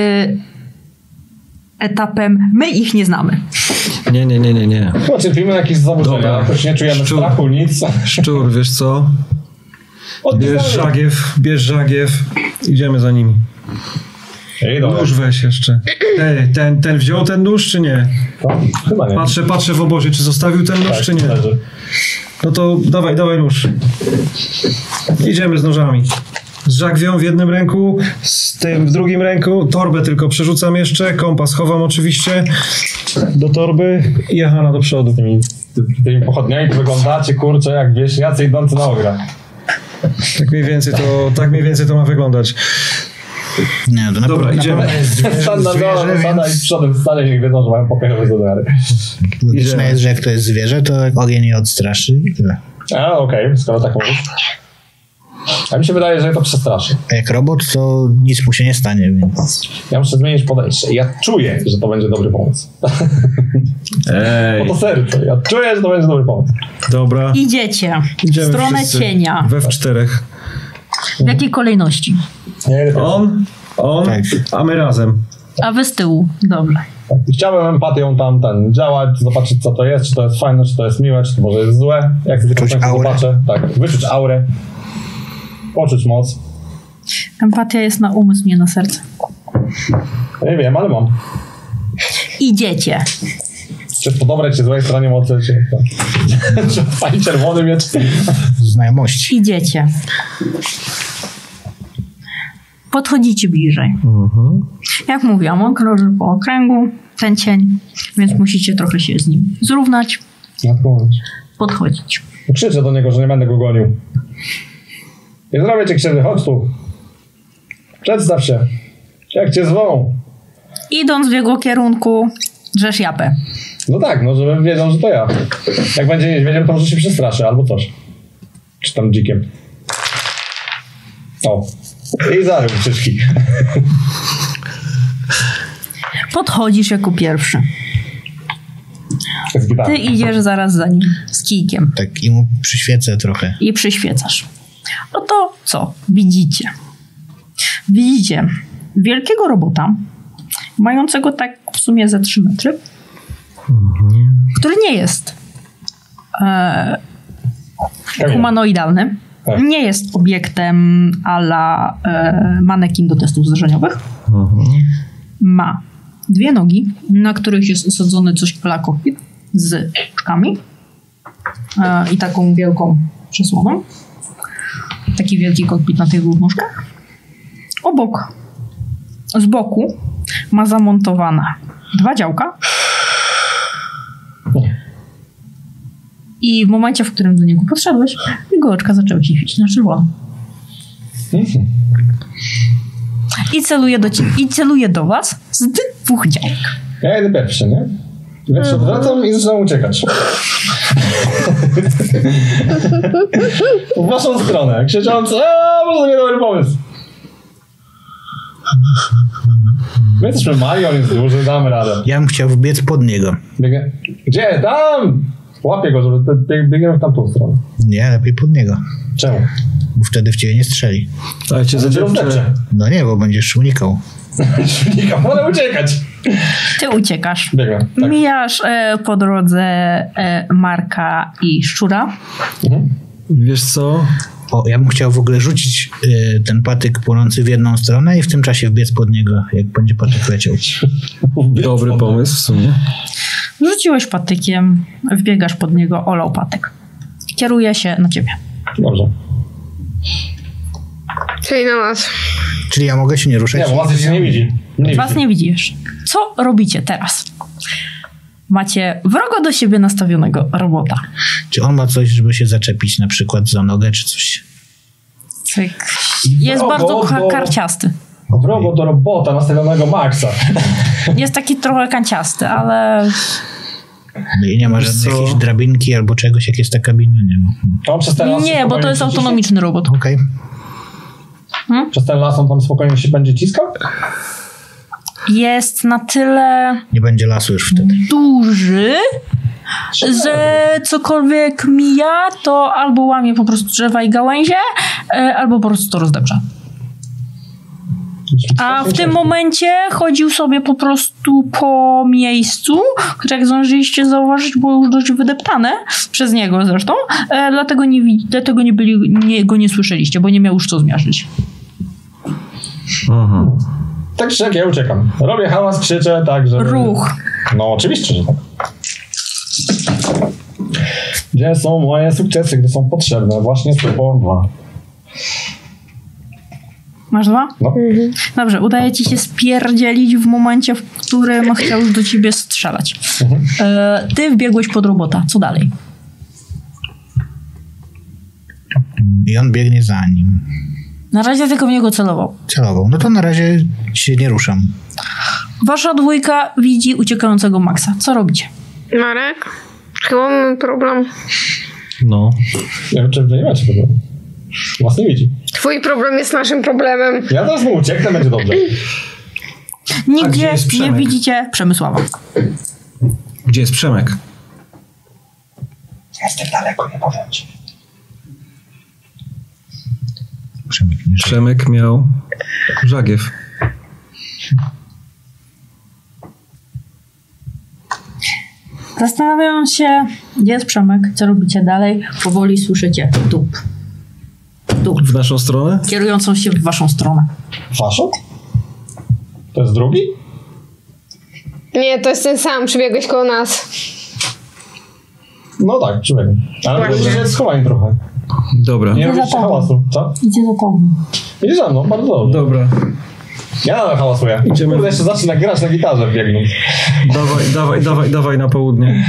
etapem my ich nie znamy. Nie, nie, nie, nie, nie. Chyba cierpimy na jakieś zaburzenia. Dobra. Choć nie czujemy Szczur. strachu, nic. Szczur, wiesz co? Odpisali. Bierz żagiew, bierz żagiew. Idziemy za nimi. Ej, dobra. Nóż weź jeszcze. Ej, ten, ten wziął ten nóż, czy nie? To? Chyba nie. Patrzę, patrzę w obozie, czy zostawił ten nóż, Tak, czy nie? leży. No to dawaj, dawaj nóż. Idziemy z nożami. Z żagwią w jednym ręku, z tym w drugim ręku. Torbę tylko przerzucam jeszcze, kompas chowam oczywiście do torby i jechana do przodu. Tymi, ty, tymi pochodniami wyglądacie, kurczę, jak wiesz, jacy idący na ogra. Tak mniej więcej to, tak mniej więcej to ma wyglądać. Nie, to na Dobra, pewno- idziemy. na pewno jest zwierzę, Standardowa zwierzę, zasada i więc przodem wstanie, niech wiedzą, że mają popierowe zadary. logiczne Idziemy. jest, że jak to jest zwierzę, to ogień nie odstraszy i tyle. A, okej, okay, skoro tak mówisz. A mi się wydaje, że to przestraszy. A jak robot, to nic mu się nie stanie, więc... Ja muszę zmienić podejście. Ja czuję, że to będzie dobry pomysł. Ej, Bo to serce. Ja czuję, że to będzie dobry pomysł. dobra. Idziecie w Idziemy stronę wszyscy cienia. We w czterech. W jakiej kolejności? Nie, On, on, Tak. a my razem. A wy z tyłu. Dobrze. tak. Chciałbym empatią tam ten działać, zobaczyć co to jest, czy to jest fajne, czy to jest miłe, czy to może jest złe. Jak tylko Wyczuć to aurę. zobaczę. Tak, wyczuć aurę. Poczuć moc. Empatia jest na umysł, nie na serce. Nie wiem, ale mam. Idziecie. Czy po dobrej, czy złej stronie mocy, czy... czy fajnie czerwony miecz. Znajomości. Idziecie. Podchodzicie bliżej. Mhm. Jak mówiłam, on krąży po okręgu, ten cień, więc musicie trochę się z nim zrównać, podchodzić. Krzyczę do niego, że nie będę go gonił. Nie zrobię cię krzywdy, chodź tu. Przedstaw się. Jak cię zwą? Idąc w jego kierunku, drzesz japę. No tak, no żebym wiedział, że to ja. Jak będzie niedźwiedziem, to może się przestraszy albo coś. Czy tam dzikiem. O. I zarył wszystkich. Podchodzisz jako pierwszy. Z gitarą. Ty idziesz zaraz za nim z kijkiem Tak, i mu przyświecę trochę. i przyświecasz. No to co? Widzicie. Widzicie wielkiego robota, mającego tak w sumie ze trzy metry, który nie jest e, humanoidalny. Tak. Nie jest obiektem a la e, manekin do testów zderzeniowych. Mhm. Ma dwie nogi, na których jest osadzony coś a la kokpit z szkami e, i taką wielką przesłoną. Taki wielki kokpit na tych dwóch nóżkach. Obok, z boku ma zamontowane dwa działka. I w momencie, w którym do niego podszedłeś, jego oczka zaczęły się świecić na czerwono. I celuje do ciebie, i celuje do was z dwóch działek. Ja jedę pierwszy, nie? Więc odwracam i zaczynam uciekać. W waszą stronę, krzycząc, aaa, może nie dobry pomysł. My jesteśmy mali, on jest duży, damy radę. Ja bym chciał wbiec pod niego. Biegnie. Gdzie? Tam! Łapię go, żeby bieg, biegniemy w tamtą stronę. Nie, lepiej pod niego. Czemu? Bo wtedy w ciebie nie strzeli. Ale cię zadepcze. No nie, bo będziesz unikał. Unikam, wolę uciekać. Ty uciekasz. Biegnę, tak. Mijasz e, po drodze e, Marka i Szczura. Mhm. Wiesz co? O, ja bym chciał w ogóle rzucić y, ten patyk płonący w jedną stronę i w tym czasie wbiec pod niego, jak będzie patyk leciał. Dobry pomysł w sumie. Rzuciłeś patykiem, wbiegasz pod niego, olał patyk. Kieruje się na ciebie. Dobrze. Czyli na nas. Czyli ja mogę się nie ruszać? Nie, bo was jeszcze nie widzi. Nie Was widzi. nie widzisz. Co robicie teraz? Macie wrogo do siebie nastawionego robota. Czy on ma coś, żeby się zaczepić na przykład za nogę, czy coś? Cyk. Jest Wrogo bardzo ka- do- karciasty. Wrogo do robota nastawionego Maxa. Jest taki trochę kanciasty, ale No i nie ma Wiesz żadnej co? jakiejś drabinki albo czegoś, jak jest ta kabina, nie ma. On przez ten las nie, bo spokojnie to jest się ciśnie? autonomiczny robot. Okej. Przez ten las on tam spokojnie się będzie ciskał? Jest na tyle Nie będzie lasu już wtedy. duży, że cokolwiek mija, to albo łamie po prostu drzewa i gałęzie, e, albo po prostu to rozdepcza. A w tym momencie chodził sobie po prostu po miejscu, które jak zdążyliście zauważyć, było już dość wydeptane przez niego zresztą, e, dlatego, nie, wi- dlatego nie byli, nie, go nie słyszeliście, bo nie miał już co zmiażdżyć. Mhm. Tak czy jak ja uciekam. Robię hałas, krzyczę, tak, że... Ruch. No oczywiście, że tak. Gdzie są moje sukcesy, gdy są potrzebne? Właśnie spróbowałem dwa. Masz dwa? No. Dobrze, udaje ci się spierdzielić w momencie, w którym chciał już do ciebie strzelać. E, ty wbiegłeś pod robota. Co dalej? I on biegnie za nim. Na razie tylko w niego celował. Celował. No to na razie się nie ruszam. Wasza dwójka widzi uciekającego Maxa. Co robicie? Marek? Chyba mamy problem. No. Nie wiem, czy wy nie macie problemu. Was nie widzi. Twój problem jest naszym problemem. Ja teraz mu ucieknę, będzie dobrze. A Nigdzie gdzie jest nie Przemek? widzicie Przemysława. Gdzie jest Przemek? Jestem daleko, nie powiem ci. Przemek nie żyje. Przemek miał żagiew. Zastanawiam się, gdzie jest Przemek, co robicie dalej. Powoli słyszycie tup. Tup. W naszą stronę? Kierującą się w waszą stronę. Faszot? To jest drugi? Nie, to jest ten sam. Przybiegłeś koło nas. No tak, przybiegłem. Ale Właśnie. myślę, że jest schowań trochę. Dobra. Nie za robicie tobą. hałasu, co? Idzie za tobą. Idzie za mną, bardzo dobrze. Dobra. Ja nadal hałasuję. Idziemy. Kurde, jeszcze zacznę grać na gitarze biegnąc. Dawaj, dawaj, dawaj, dawaj na południe.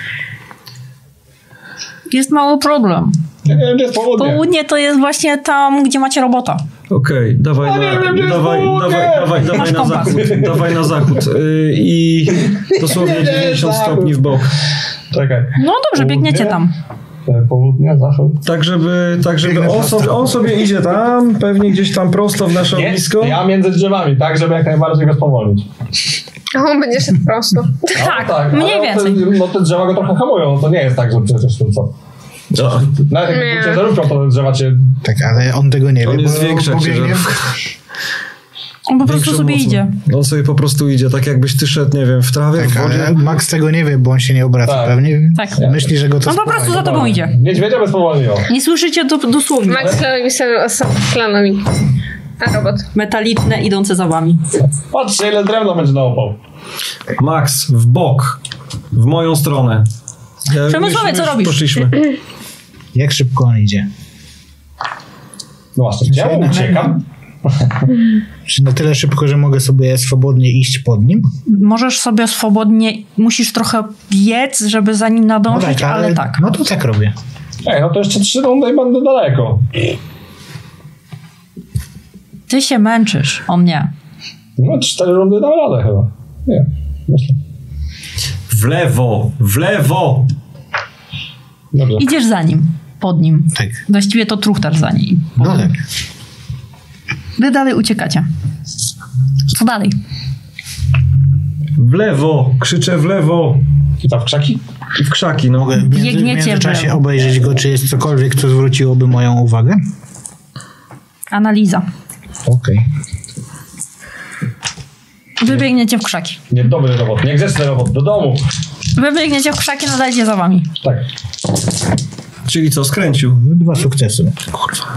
Jest mały problem. Ja nie wiem, gdzie jest południe. Południe to jest właśnie tam, gdzie macie robota. Okej, dawaj, No nie na, wiem, gdzie jest dawaj, południe. dawaj, dawaj, dawaj Masz na kompas. zachód. Dawaj na zachód. Yy, I dosłownie Nie, nie, dziewięćdziesiąt zachód. stopni w bok. Czekaj. No dobrze, biegniecie tam. E, Południe, zachód. Tak, żeby, tak, żeby on, sobie, on sobie idzie tam, pewnie gdzieś tam prosto w nasze Nie, ognisko. ja między drzewami, tak, żeby jak najbardziej go spowolnić. A on będzie szedł prosto. No, Tak, mniej ale więcej. Te, no te drzewa go trochę hamują, no to nie jest tak, że przecież to co. No, Nawet jak Nie. ciężarówką, to te drzewa cię... Tak, ale on tego nie wie, on jest bo większy jak pobiegnie- ciężarówka. On po prostu Większą sobie mocą. idzie. On sobie po prostu idzie, tak jakbyś ty szedł, nie wiem, w trawie, w Tak, wodzie. ale Max tego nie wie, bo on się nie obraca Tak. pewnie. Tak. Myśli, że go to On po prostu za tobą idzie. Niedźwiedzia bez spowolniło. Nie słyszycie to dosłownie. Max szklanami. A robot. Metaliczne idące za wami. Patrzcie, ile drewna będzie na opał. Max, w bok. W moją stronę. Ja, Przemysławie, już- co już robisz? Poszliśmy. Jak szybko on idzie? No właśnie, ja mu uciekam. Czy na tyle szybko, że mogę sobie swobodnie iść pod nim? Możesz sobie swobodnie, musisz trochę biec, żeby za nim nadążyć, ale tak. No to tak robię. Ej, no to jeszcze trzy rundy i będę daleko. Ty się męczysz, on nie. No, cztery rundy dam radę chyba. Nie, myślę. W lewo, w lewo! Dobrze. Idziesz za nim, pod nim. Tak. Właściwie to truchtarz za nim. No tak. Wy dalej uciekacie. Co dalej? W lewo! Krzyczę w lewo! I tam w krzaki? I w krzaki, no. Mogę w, między, w Biegniecie w międzyczasie lewo. obejrzeć go, czy jest cokolwiek, co zwróciłoby moją uwagę? Analiza. Okej. Wybiegniecie w krzaki. Niedobry robot, niegrzeczny robot, do domu. Wybiegniecie w krzaki, nadajcie za wami. Tak. Czyli co, skręcił? Dwa sukcesy. Kurwa.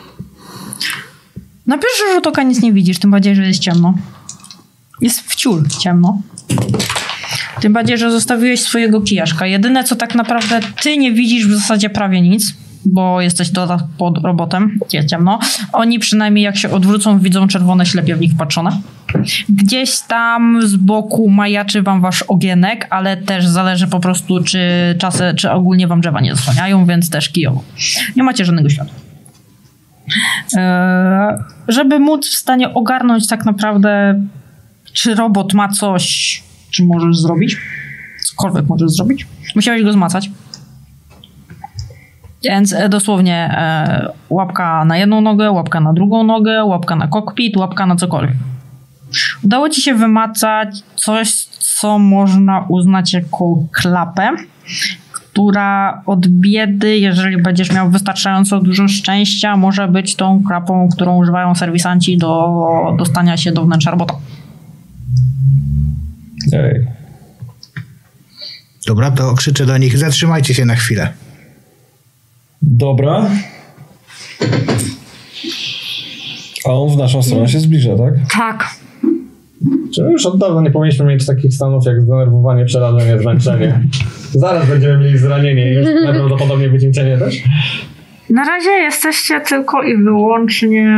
Na pierwszy rzut oka nic nie widzisz, tym bardziej, że jest ciemno. Jest wciul ciemno. Tym bardziej, że zostawiłeś swojego kijaszka. Jedyne, co tak naprawdę ty nie widzisz w zasadzie prawie nic, bo jesteś doda pod robotem, jest ciemno. Oni przynajmniej jak się odwrócą, widzą czerwone ślepie w nich wpatrzone. Gdzieś tam z boku majaczy wam wasz ogienek, ale też zależy po prostu, czy czasy, czy ogólnie wam drzewa nie zasłaniają, więc też kijowo. Nie macie żadnego światła. Eee, żeby móc w stanie ogarnąć tak naprawdę, czy robot ma coś, czy możesz zrobić, cokolwiek możesz zrobić, musiałeś go zmacać. Więc e, dosłownie e, łapka na jedną nogę, łapka na drugą nogę, łapka na kokpit, łapka na cokolwiek. Udało ci się wymacać coś, co można uznać jako klapę, która od biedy, jeżeli będziesz miał wystarczająco dużo szczęścia, może być tą klapą, którą używają serwisanci do dostania się do wnętrza robota. Ej. Dobra, to krzyczę do nich, zatrzymajcie się na chwilę. Dobra. A on w naszą stronę się zbliża, tak? Tak. Czy już od dawna nie powinniśmy mieć takich stanów jak zdenerwowanie, przerażenie, zmęczenie. Zaraz będziemy mieli zranienie i już najprawdopodobniej wycieńczenie też. Na razie jesteście tylko i wyłącznie...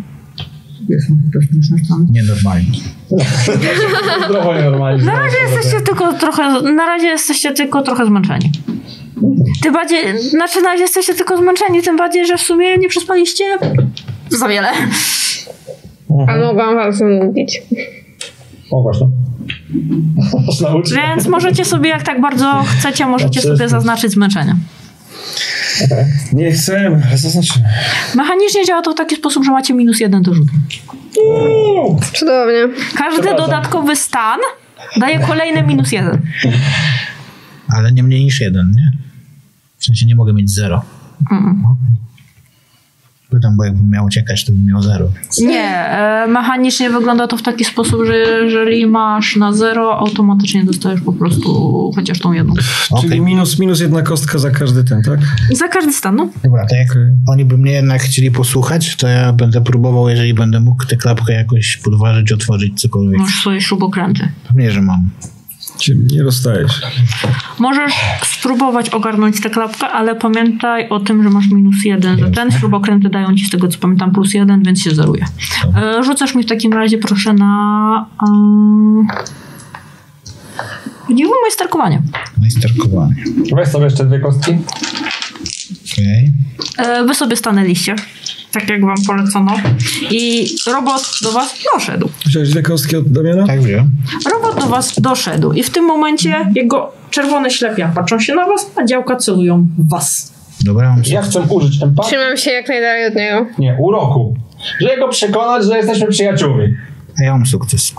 Nienormalni. Zdrowo nienormalnie. Na razie jesteście tylko trochę, na razie jesteście tylko trochę zmęczeni. Tym bardziej, znaczy na razie jesteście tylko zmęczeni, tym bardziej, że w sumie nie przespaliście za wiele. A mogłam was nudzić. Mogłaś, no. Można nauczyć. Więc możecie sobie, jak tak bardzo chcecie, możecie sobie zaznaczyć zmęczenie. Okay. Nie chcę, ale zaznaczymy. Mechanicznie działa to w taki sposób, że macie minus jeden do rzutu. Cudownie. Każdy dodatkowy stan daje kolejny minus jeden. Ale nie mniej niż jeden, nie? W sensie nie mogę mieć zero. Mm. Pytam, bo jakbym miał uciekać, to bym miał zero. Nie, e, mechanicznie wygląda to w taki sposób, że jeżeli masz na zero, automatycznie dostajesz po prostu chociaż tą jedną. Czyli Okej. minus, minus jedna kostka za każdy ten, tak? Za każdy stan, no. Dobra, to jak Okej. oni by mnie jednak chcieli posłuchać, to ja będę próbował, jeżeli będę mógł, tę klapkę jakoś podważyć, otworzyć, cokolwiek. Masz swoje śrubokręty. Pewnie, że mam. Czyli nie rozstajesz. Możesz spróbować ogarnąć tę klapkę, ale pamiętaj o tym, że masz minus jeden. Że ten śrubokręty dają ci z tego, co pamiętam, plus jeden, więc się zeruje. E, rzucasz mi w takim razie proszę na... Um, Gdzie było majsterkowanie? Majsterkowanie. Weź sobie jeszcze dwie kostki. Okej. E, wy sobie stanęliście, tak jak wam polecono. I robot do was doszedł. Wziąłeś dwie kostki od Damiana? Tak wziąłem. Robot do was doszedł i w tym momencie jego czerwone ślepia patrzą się na was, a działka celują w was. Dobra, mam Ja chcę użyć empatii. Trzymam się jak najdalej od niego. Nie, uroku. Żeby go przekonać, że jesteśmy przyjaciółmi. A ja mam sukces.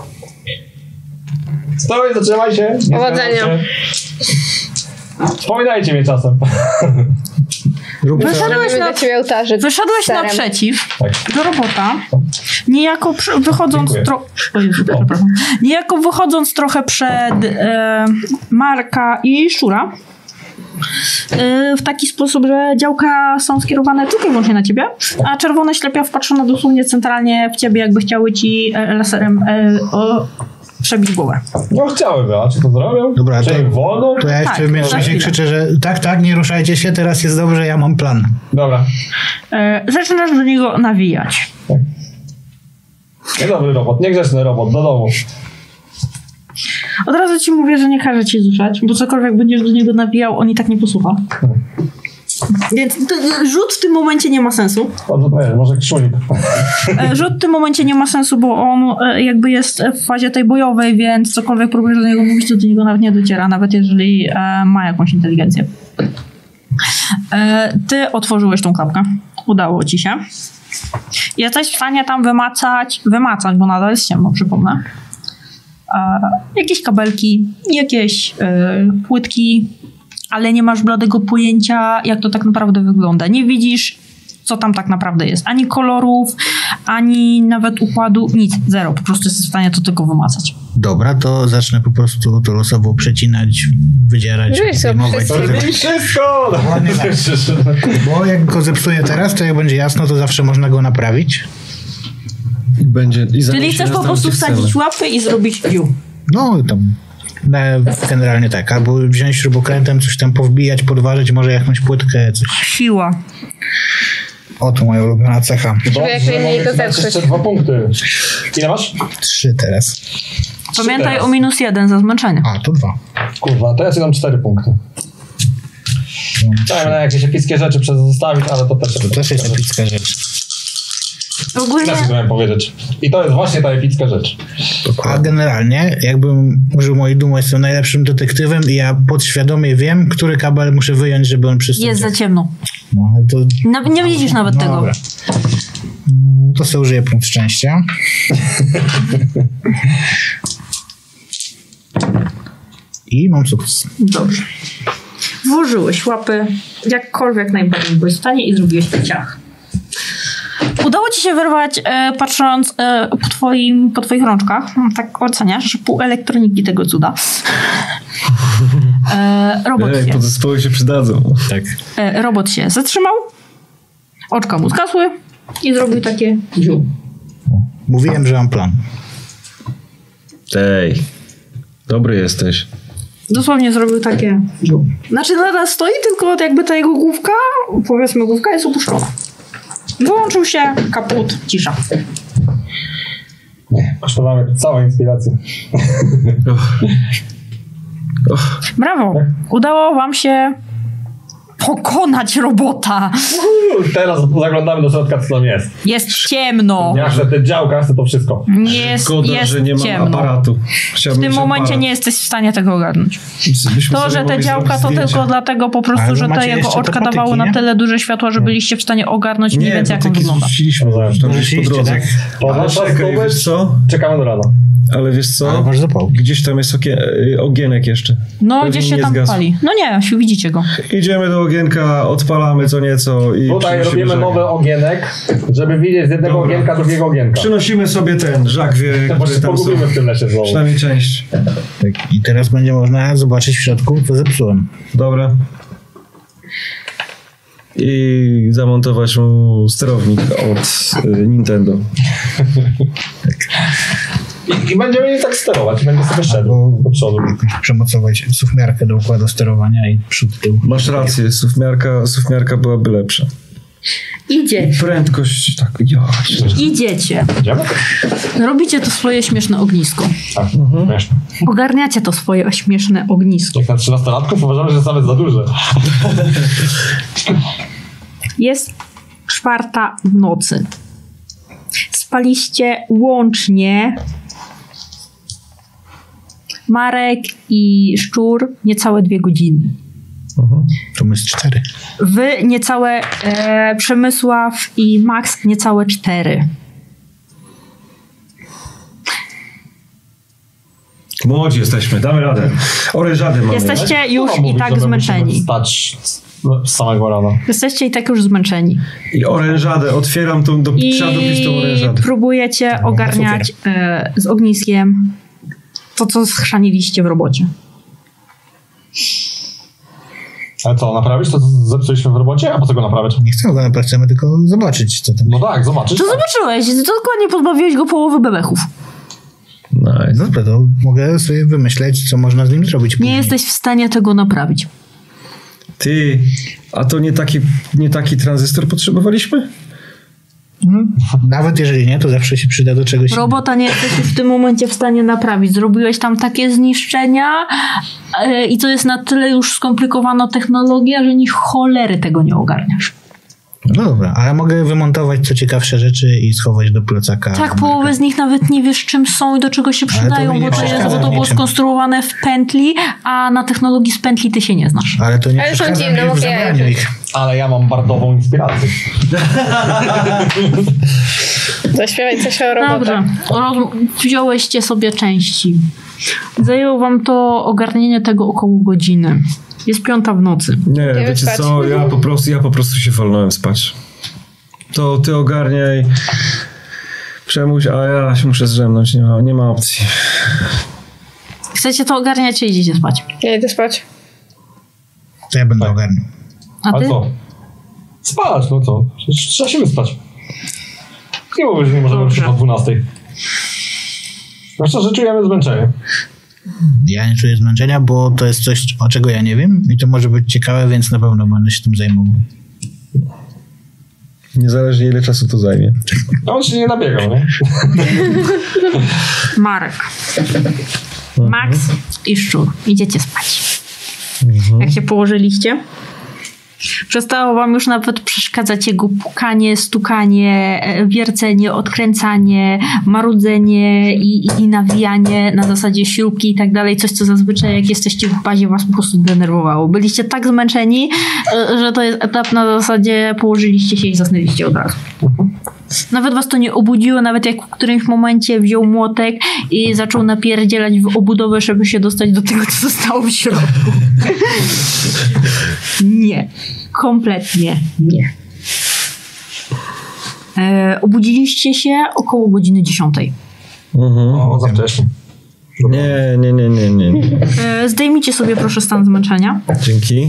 Stoj, zatrzymaj się. Nie Powodzenia. zgadzam się. Wspominajcie mnie czasem. Rób to. Wyszedłeś, Robimy na, dla ciebie ołtarzyk. wyszedłeś Starem. naprzeciw Tak. do robota, niejako przy, wychodząc Dziękuję. tro... o Jezu, przepraszam. Niejako wychodząc trochę przed e, Marka i Szura, e, w taki sposób, że działka są skierowane tylko i wyłącznie na ciebie, a czerwone ślepia wpatrzone dosłownie centralnie w ciebie, jakby chciały ci e, laserem e, o, przebić głowę. No chciałyby, a czy to zrobią? Dobra, czy to- im wolno? To ja jeszcze Tak, w za międzyczasie chwilę. krzyczę, że tak, tak, nie ruszajcie się, teraz jest dobrze, ja mam plan. Dobra. E, zaczynasz do niego nawijać. Niedobry robot, niegrzeczny robot, do domu. Od razu ci mówię, że nie każe ci zruszać, bo cokolwiek będziesz do niego nawijał, on i tak nie posłucha. Więc to, rzut w tym momencie nie ma sensu. Dobrze, to jest, może jakiś unik. Rzut w tym momencie nie ma sensu, bo on jakby jest w fazie tej bojowej, więc cokolwiek próbujesz do niego mówić, to do niego nawet nie dociera, nawet jeżeli e, ma jakąś inteligencję. E, ty otworzyłeś tą klapkę. Udało ci się. Jesteś w stanie tam wymacać, wymacać, bo nadal jest ciemno, przypomnę. E, jakieś kabelki, jakieś e, płytki, ale nie masz bladego pojęcia, jak to tak naprawdę wygląda. Nie widzisz, co tam tak naprawdę jest. Ani kolorów, ani nawet układu, nic, zero. Po prostu jesteś w stanie to tylko wymacać. Dobra, to zacznę po prostu to losowo przecinać, wydzierać, zdejmować. To robi wszystko! Bo jak go zepsuję teraz, to jak będzie jasno, to zawsze można go naprawić. I będzie, i Czyli chcesz po prostu wsadzić łapy i zrobić dziu. No, tam no, generalnie tak. Albo wziąć śrubokrętem, coś tam powbijać, podważyć, może jakąś płytkę, coś. Siła. O, to moja ulubiona cecha. Żeby jak najmniej to zepsuć. Jeszcze dwa punkty. Ile masz? Trzy teraz. Pamiętaj teraz. o minus jeden za zmęczenie. A, to dwa. Kurwa, to ja ci dam cztery punkty. Chciałem na jakieś epickie rzeczy zostawić, ale to też... To też jest epicka rzecz. Ogólnie... Inaczej miałem powiedzieć. I to jest właśnie ta epicka rzecz. A generalnie, jakbym użył mojej dumy, jestem najlepszym detektywem i ja podświadomie wiem, który kabel muszę wyjąć, żeby on przystąpił. Jest za ciemno. No, ale to... No, nie widzisz nawet no, tego. Dobra. To sobie użyję punkt szczęścia. I mam sukces. Dobrze. Włożyłeś łapy jakkolwiek najbardziej byłeś w stanie i zrobiłeś ciach. Udało ci się wyrwać, e, patrząc e, po, twoim, po twoich rączkach, tak oceniasz, że pół elektroniki tego cuda. E, robot, Ej, się, podzespoły się przydadzą. Tak. e, robot się zatrzymał, oczka mu zgasły i zrobił takie dziu. Mówiłem, że mam plan. Ej, dobry jesteś. Dosłownie zrobił takie dziu. Znaczy nadal stoi, tylko jakby ta jego główka, powiedzmy główka jest opuszczona. Wyłączył się, kaput, cisza. Kosztowamy całą inspirację. Och. Och. Brawo! Udało wam się pokonać robota. Uuu, teraz zaglądamy do środka, co tam jest. Jest ciemno. Ja chcę te działka, chcę to wszystko. Jest, Szkoda, jest że nie mam ciemno. aparatu. W Chciałbym tym mieć momencie aparat. nie jesteś w stanie tego ogarnąć. Byśmy To, sobie że te mogli działka zrobić to zdjęcie. tylko dlatego po prostu, Ale że te macie jego jeszcze te oczka patyki, dawały na nie? tyle duże światło, że byliście w stanie ogarnąć mniej Nie, więcej jak on patyki wygląda. zrzuciliśmy już tam gdzieś po Zrzuciliście, drodze. tak? To Ale nasza czekaj, zdobycz. wiesz co? Czekamy do rana. Ale wiesz co? Ale masz zapał. Gdzieś tam jest okie... y, ogienek jeszcze. No, Pewnie gdzieś się nie tam zgasł. pali. No nie, widzicie go. Idziemy do ogienka, odpalamy co nieco i Tutaj przynosimy robimy żak. nowy ogienek, żeby widzieć z jednego Dobra. ogienka do drugiego ogienka. Przynosimy sobie ten żakwie, Bo się które tam są. pogubimy w tym lesie znowu. Przynajmniej część. Tak. I teraz będzie można zobaczyć w środku, co zepsułem. Dobra. I zamontować mu sterownik od y, Nintendo. I, I będziemy nim tak sterować, będzie sobie szedł Albo- do przodu. Jakoś przemocować suwmiarkę do układu sterowania i przód, tył. Masz rację, sufmiarka, sufmiarka byłaby lepsza. Idzie. Prędkość, tak, ja. Idziecie. Idziemy? Robicie to swoje śmieszne ognisko. Tak, śmieszne. Ogarniacie to swoje śmieszne ognisko. Jak na trzynastolatków uważamy, że jest nawet za duże. Jest czwarta w nocy. Spaliście łącznie Marek i Szczur niecałe dwie godziny. To my jest cztery. Wy niecałe e, Przemysław i Max niecałe cztery. Młodzi jesteśmy, damy radę. Orężady mamy. Jesteście już Kto i mówi, tak że my zmęczeni. musimy Stać z samego rana. Jesteście i tak już zmęczeni. I orężadę, otwieram tą, do, trzeba dopić tą I orężadę. próbujecie ogarniać e, z ogniskiem to, co schrzaniliście w robocie. Ale co, naprawić to, co zepsuliśmy w robocie? A po co go naprawiać? Nie chcemy go naprawić, chcemy tylko zobaczyć, co tam. No tak, zobaczyć. To zobaczyłeś, dokładnie pozbawiłeś go połowy bebechów. Nice. Dobra, to mogę sobie wymyśleć, co można z nim zrobić później. Nie jesteś w stanie tego naprawić. Ty, a to nie taki, nie taki tranzystor potrzebowaliśmy? Mhm. Nawet jeżeli nie, to zawsze się przyda do czegoś. Robota nie jesteś w tym momencie w stanie naprawić. Zrobiłeś tam takie zniszczenia yy, i to jest na tyle już skomplikowana technologia, że ni cholery tego nie ogarniasz. No dobra, ale mogę wymontować co ciekawsze rzeczy i schować do plecaka. Tak, połowę z nich nawet nie wiesz, czym są i do czego się przydają, mi nie bo to, jest, przeszkadza bo to było niczym. skonstruowane w pętli, a na technologii z pętli ty się nie znasz. Ale to nie Ale są przeszkadza dziwne, mi w mogę zabraniu jechać. ich. Ale ja mam bardową inspirację. Zaśpiewaj coś o robotach. Dobrze, Roz- wziąłeście sobie części. Zajęło wam to ogarnienie tego około godziny. Jest piąta w nocy. Nie, Idziemy wiecie spać. co, ja po prostu, ja po prostu się walnąłem spać. To ty ogarniaj, Przemuś, a ja się muszę zdrzemnąć, nie ma, nie ma opcji. Chcecie to ogarniać, czy idziecie spać? Ja idę spać. To ja będę ogarniał. A Ale ty? co? Spać, no co? Przecież trzeba się wyspać. Nie mówię, że nie możemy Dobrze. ruszyć o dwunastej. Zwłaszcza, że czujemy zmęczenie. Ja nie czuję zmęczenia, bo to jest coś, o czego ja nie wiem i to może być ciekawe, więc na pewno będę się tym zajmował. Niezależnie ile czasu to zajmie. A on się nie nabiegał, nie? Marek, Max i Szczur. Idziecie spać. Jak się położyliście? Przestało wam już nawet przeszkadzać jego pukanie, stukanie, e, wiercenie, odkręcanie, marudzenie i, i nawijanie na zasadzie śrubki i tak dalej. Coś, co zazwyczaj jak jesteście w bazie was po prostu denerwowało. Byliście tak zmęczeni, e, że to jest etap na zasadzie położyliście się i zasnęliście od razu. Nawet was to nie obudziło, nawet jak w którymś momencie wziął młotek i zaczął napierdzielać w obudowę, żeby się dostać do tego, co zostało w środku. Nie. Kompletnie nie. E, obudziliście się około godziny dziesiątej. Mhm. O, za wcześnie. Nie, nie, nie, nie, nie. nie. E, zdejmijcie sobie proszę stan zmęczenia. Dzięki.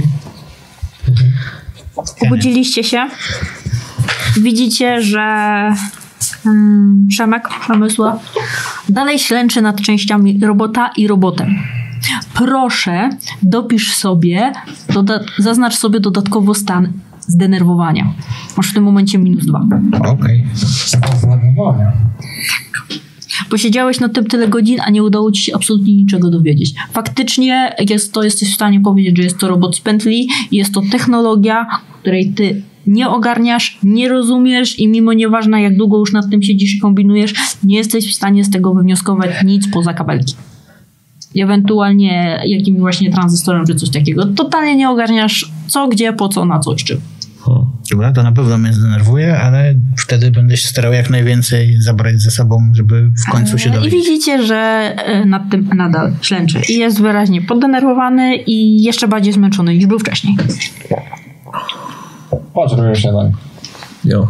Obudziliście się. Widzicie, że um, Przemek, Przemysła dalej ślęczy nad częściami robota i robotem. Proszę, dopisz sobie, doda- zaznacz sobie dodatkowo stan zdenerwowania. Masz w tym momencie minus dwa. Okej. Zdenerwowania. Posiedziałeś nad tym tyle godzin, a nie udało ci się absolutnie niczego dowiedzieć. Faktycznie jest to, jesteś w stanie powiedzieć, że jest to robot z pętli, jest to technologia, której ty nie ogarniasz, nie rozumiesz i mimo nieważne jak długo już nad tym siedzisz i kombinujesz, nie jesteś w stanie z tego wywnioskować nic poza kabelki. Ewentualnie jakimś właśnie tranzystorem czy coś takiego. Totalnie nie ogarniasz co, gdzie, po co, na co, z czym. Dobra, to na pewno mnie zdenerwuje, ale wtedy będę się starał jak najwięcej zabrać ze sobą, żeby w końcu się I dowiedzieć. widzicie, że e, nad tym nadal ślęczy. I jest wyraźnie poddenerwowany i jeszcze bardziej zmęczony niż był wcześniej. Patrz, robimy śniadanie. Jo.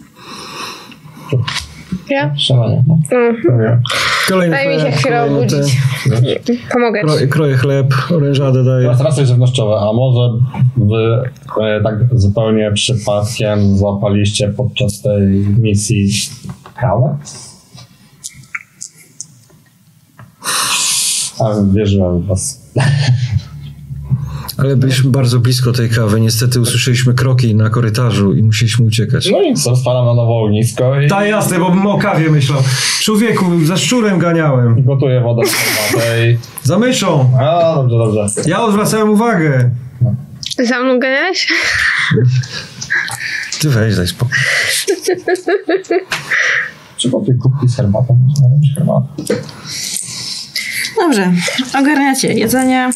Ja? Śniadanie, no. Robimy. Kolejny Daj mi się chleb, chwilę kolejny obudzić. ten. Pomogę ci. Kroję, kroję chleb, orężadę daję. Teraz racje żywnościowe, a może wy e, tak zupełnie przypadkiem złapaliście podczas tej misji kawę? A wierzyłem w was. Ale byliśmy bardzo blisko tej kawy. Niestety usłyszeliśmy kroki na korytarzu i musieliśmy uciekać. No i co, rozpalam na nowo ognisko i Tak, jasne, bo bym o kawie myślał. Człowieku, za szczurem ganiałem. gotuję wodę z herbatę. Za myszą. A, dobrze, dobrze. Ja odwracałem uwagę. Za mną ganiałeś? Ty weź, daj spokój. Trzeba tej kubki z herbatą, można robić herbatę. Dobrze, ogarniacie jedzenie.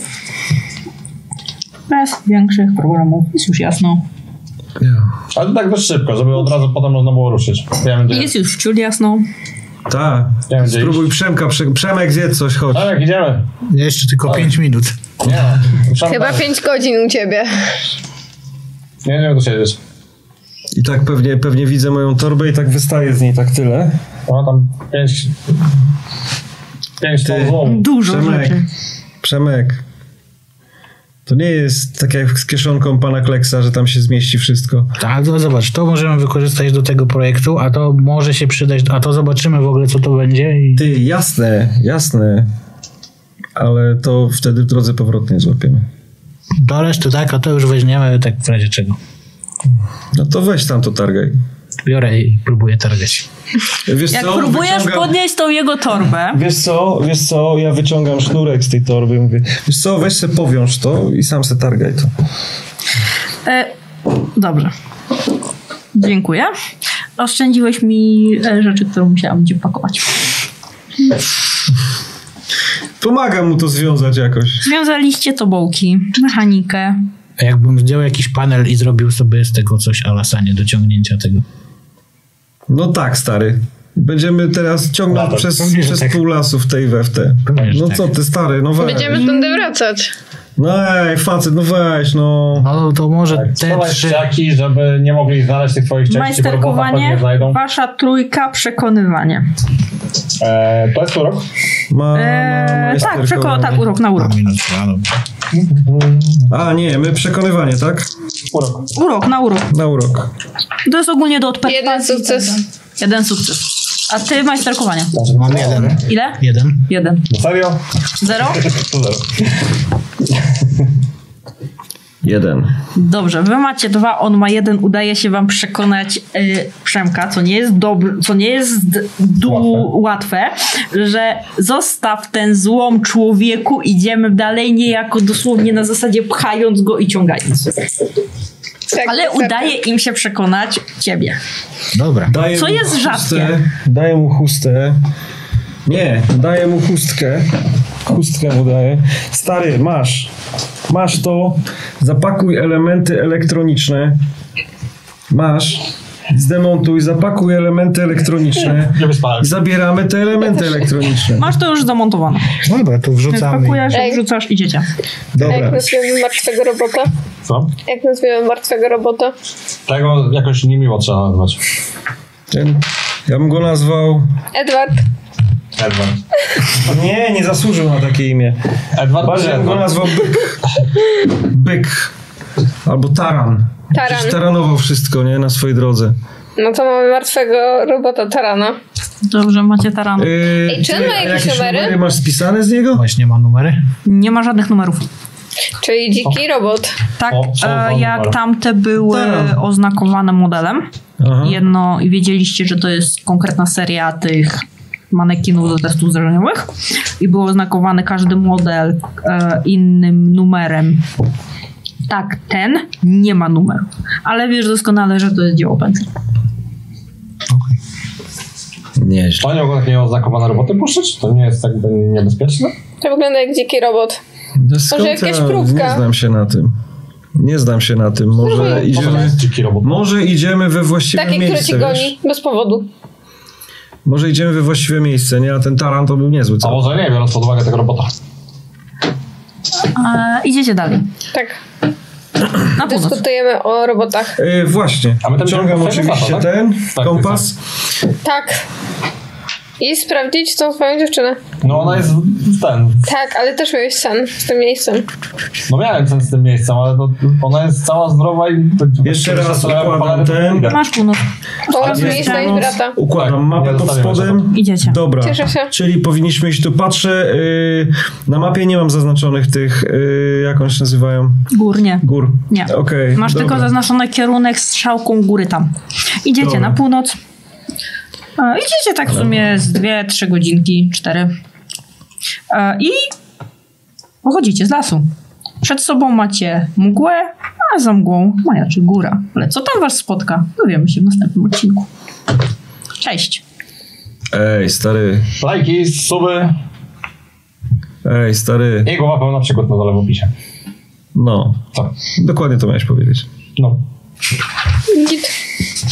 Bez większych problemów, jest już jasno. Ja. Ale to tak dość szybko, żeby od razu potem można było ruszyć. Wiemy, gdzie Jest już wciul jasno. Tak. Wiem, gdzie Spróbuj iść. Przemka. Prze- Przemek, zjedz coś, chodź. Tak, idziemy. Ja jeszcze tylko pięć minut. Nie, ruszamy Chyba dalej. pięć godzin u ciebie. Nie będziemy tu siedzieć. I tak pewnie, pewnie widzę moją torbę i tak wystaje z niej tak tyle. No tam pięć... Pięć Ty. ton złom. Dużo Przemek. rzeczy. Przemek. To nie jest tak jak z kieszonką pana Kleksa, że tam się zmieści wszystko. A to zobacz, to możemy wykorzystać do tego projektu, a to może się przydać, a to zobaczymy w ogóle, co to będzie. I... Ty, jasne, jasne. Ale to wtedy w drodze powrotnej złapiemy. Do reszty tak, a to już weźmiemy tak w razie czego. No to weź tam to targaj. biorę i próbuję targać. Wiesz Jak co? próbujesz Wyciągam- podnieść tą jego torbę, Wiesz co, wiesz co, ja wyciągam sznurek z tej torby i mówię, wiesz co, weź se powiąż to i sam se targaj to. E, dobrze. Dziękuję. Oszczędziłeś mi e, rzeczy, które musiałam ci pakować. Pomagam mu to związać jakoś. Związaliście tobołki, mechanikę. A jakbym zdjął jakiś panel i zrobił sobie z tego coś a la sanie do ciągnięcia tego. No tak, stary. Będziemy teraz ciągnąć Dobra, przez, pewnie, że przez tak. pół lasu w tej we w te. Pewnie, że No tak. co ty, stary, no weź. Będziemy tędy wracać. No ej, facet, no weź, no. No to może Tak, te schowaj trzy... ściaki, żeby nie mogli znaleźć tych twoich części, bo robota pewnie Majsterkowanie, znajdą. wasza trójka, przekonywanie. E, to jest urok. Ma, ma, E, tak, przeko- majsterkowanie. tak, urok na urok. A, minut, a, dobra. A nie, my przekonywanie, tak? Urok. Urok na urok. Na urok. To jest ogólnie do odpędzania. Jeden sukces. Jeden sukces. A ty majsterkowanie. Mam jeden. Ile? Jeden. Jeden. No serio? Zero? To zero. Jeden. Dobrze, wy macie dwa, on ma jeden, udaje się wam przekonać y, Przemka, co nie jest dobre, co nie jest du- łatwe, że zostaw ten złom człowieku, idziemy dalej, niejako dosłownie na zasadzie pchając go i ciągając. Tak, Ale tak, udaje im się przekonać ciebie. Dobra. Daję Co mu jest chustę, rzadkie. Daję mu chustę. Nie, daję mu chustkę. Chustkę mu daję. Stary, masz. Masz to. Zapakuj elementy elektroniczne. Masz. Zdemontuj, zapakuj elementy elektroniczne. Nie wyspałem. Zabieramy te elementy elektroniczne. Masz to już zamontowane. Dobra, to Więc wrzucamy. pakujesz, Ej. wrzucasz, idziecie. A Dobra. jak nazwiemy martwego robota? Co? Jak nazwiemy martwego robota? Tego jakoś niemiło trzeba nazwać. Ten, ja bym go nazwał... Edward. Edward. Nie, nie zasłużył na takie imię. Edward Bardziej czy bym go Edward? nazwał Byk. Byk. Albo Taran. Taran. Przecież taranował wszystko, nie? Na swojej drodze. No to mamy martwego robota Tarana. Dobrze, macie taran. Yy, Ej, czy on ty, ma a jakieś numery? masz spisane z niego? Właśnie ma numery. Nie ma żadnych numerów. Czyli dziki robot. Tak, O, są dwa e, jak numery. tamte były Tak. oznakowane modelem, Aha. jedno i wiedzieliście, że to jest konkretna seria tych manekinów do testów zdarzeniowych i był oznakowany każdy model e, innym numerem. Tak, ten nie ma numeru, ale wiesz doskonale, że to jest dzieło pędzli. Nieźle. To nie mogą takie oznakowane roboty puszczać? To nie jest jakby niebezpieczne? To wygląda jak dziki robot. No skąd jakaś ja próbka? Nie znam się na tym. Nie znam się na tym. Może Spróbuj. Może to idziemy, jest dziki robot. może idziemy we właściwe Taki, który miejsce. ci goni. Wiesz? Bez powodu. Może idziemy we właściwe miejsce, nie? A ten taran to był niezły A cały. może nie, biorąc pod uwagę tego robota. E, idziecie dalej. Tak. Na północ. Dyskutujemy o robotach. Yy, właśnie. A my tam Ciągam idziemy po oczywiście twojego pasa, ten tak? kompas. Tak. I sprawdzić tą swoją dziewczynę. No ona jest ten. Tak, ale też miałeś sen z tym miejscem. No miałem ten z tym miejscem, ale to, ona jest cała zdrowa i... Jeszcze raz Zastanawiam układam palety, ten. idę. Masz północ. Pomoc mi Jest jest znaleźć północ. brata. Układam Tak, mapę nie pod zostawiam spodem. Idziecie. Dobra. Cieszę się. Czyli powinniśmy iść tu. Patrzę. Yy, na mapie nie mam zaznaczonych tych, yy, jak one się nazywają? Górnie. Gór. Nie. Okej. Masz dobra. tylko zaznaczony kierunek strzałką góry tam. Idziecie Dobra. na północ. E, idziecie tak w sumie z dwie, trzy godzinki, cztery. E, I pochodzicie z lasu. Przed sobą macie mgłę, a za mgłą majaczy góra. Ale co tam was spotka? Dowiemy się w następnym odcinku. Cześć. Ej, stary. Lajki, suby Ej, stary. i głowa pełna przygód na dole w opisie. No. Co? Dokładnie to miałeś powiedzieć. No. Git.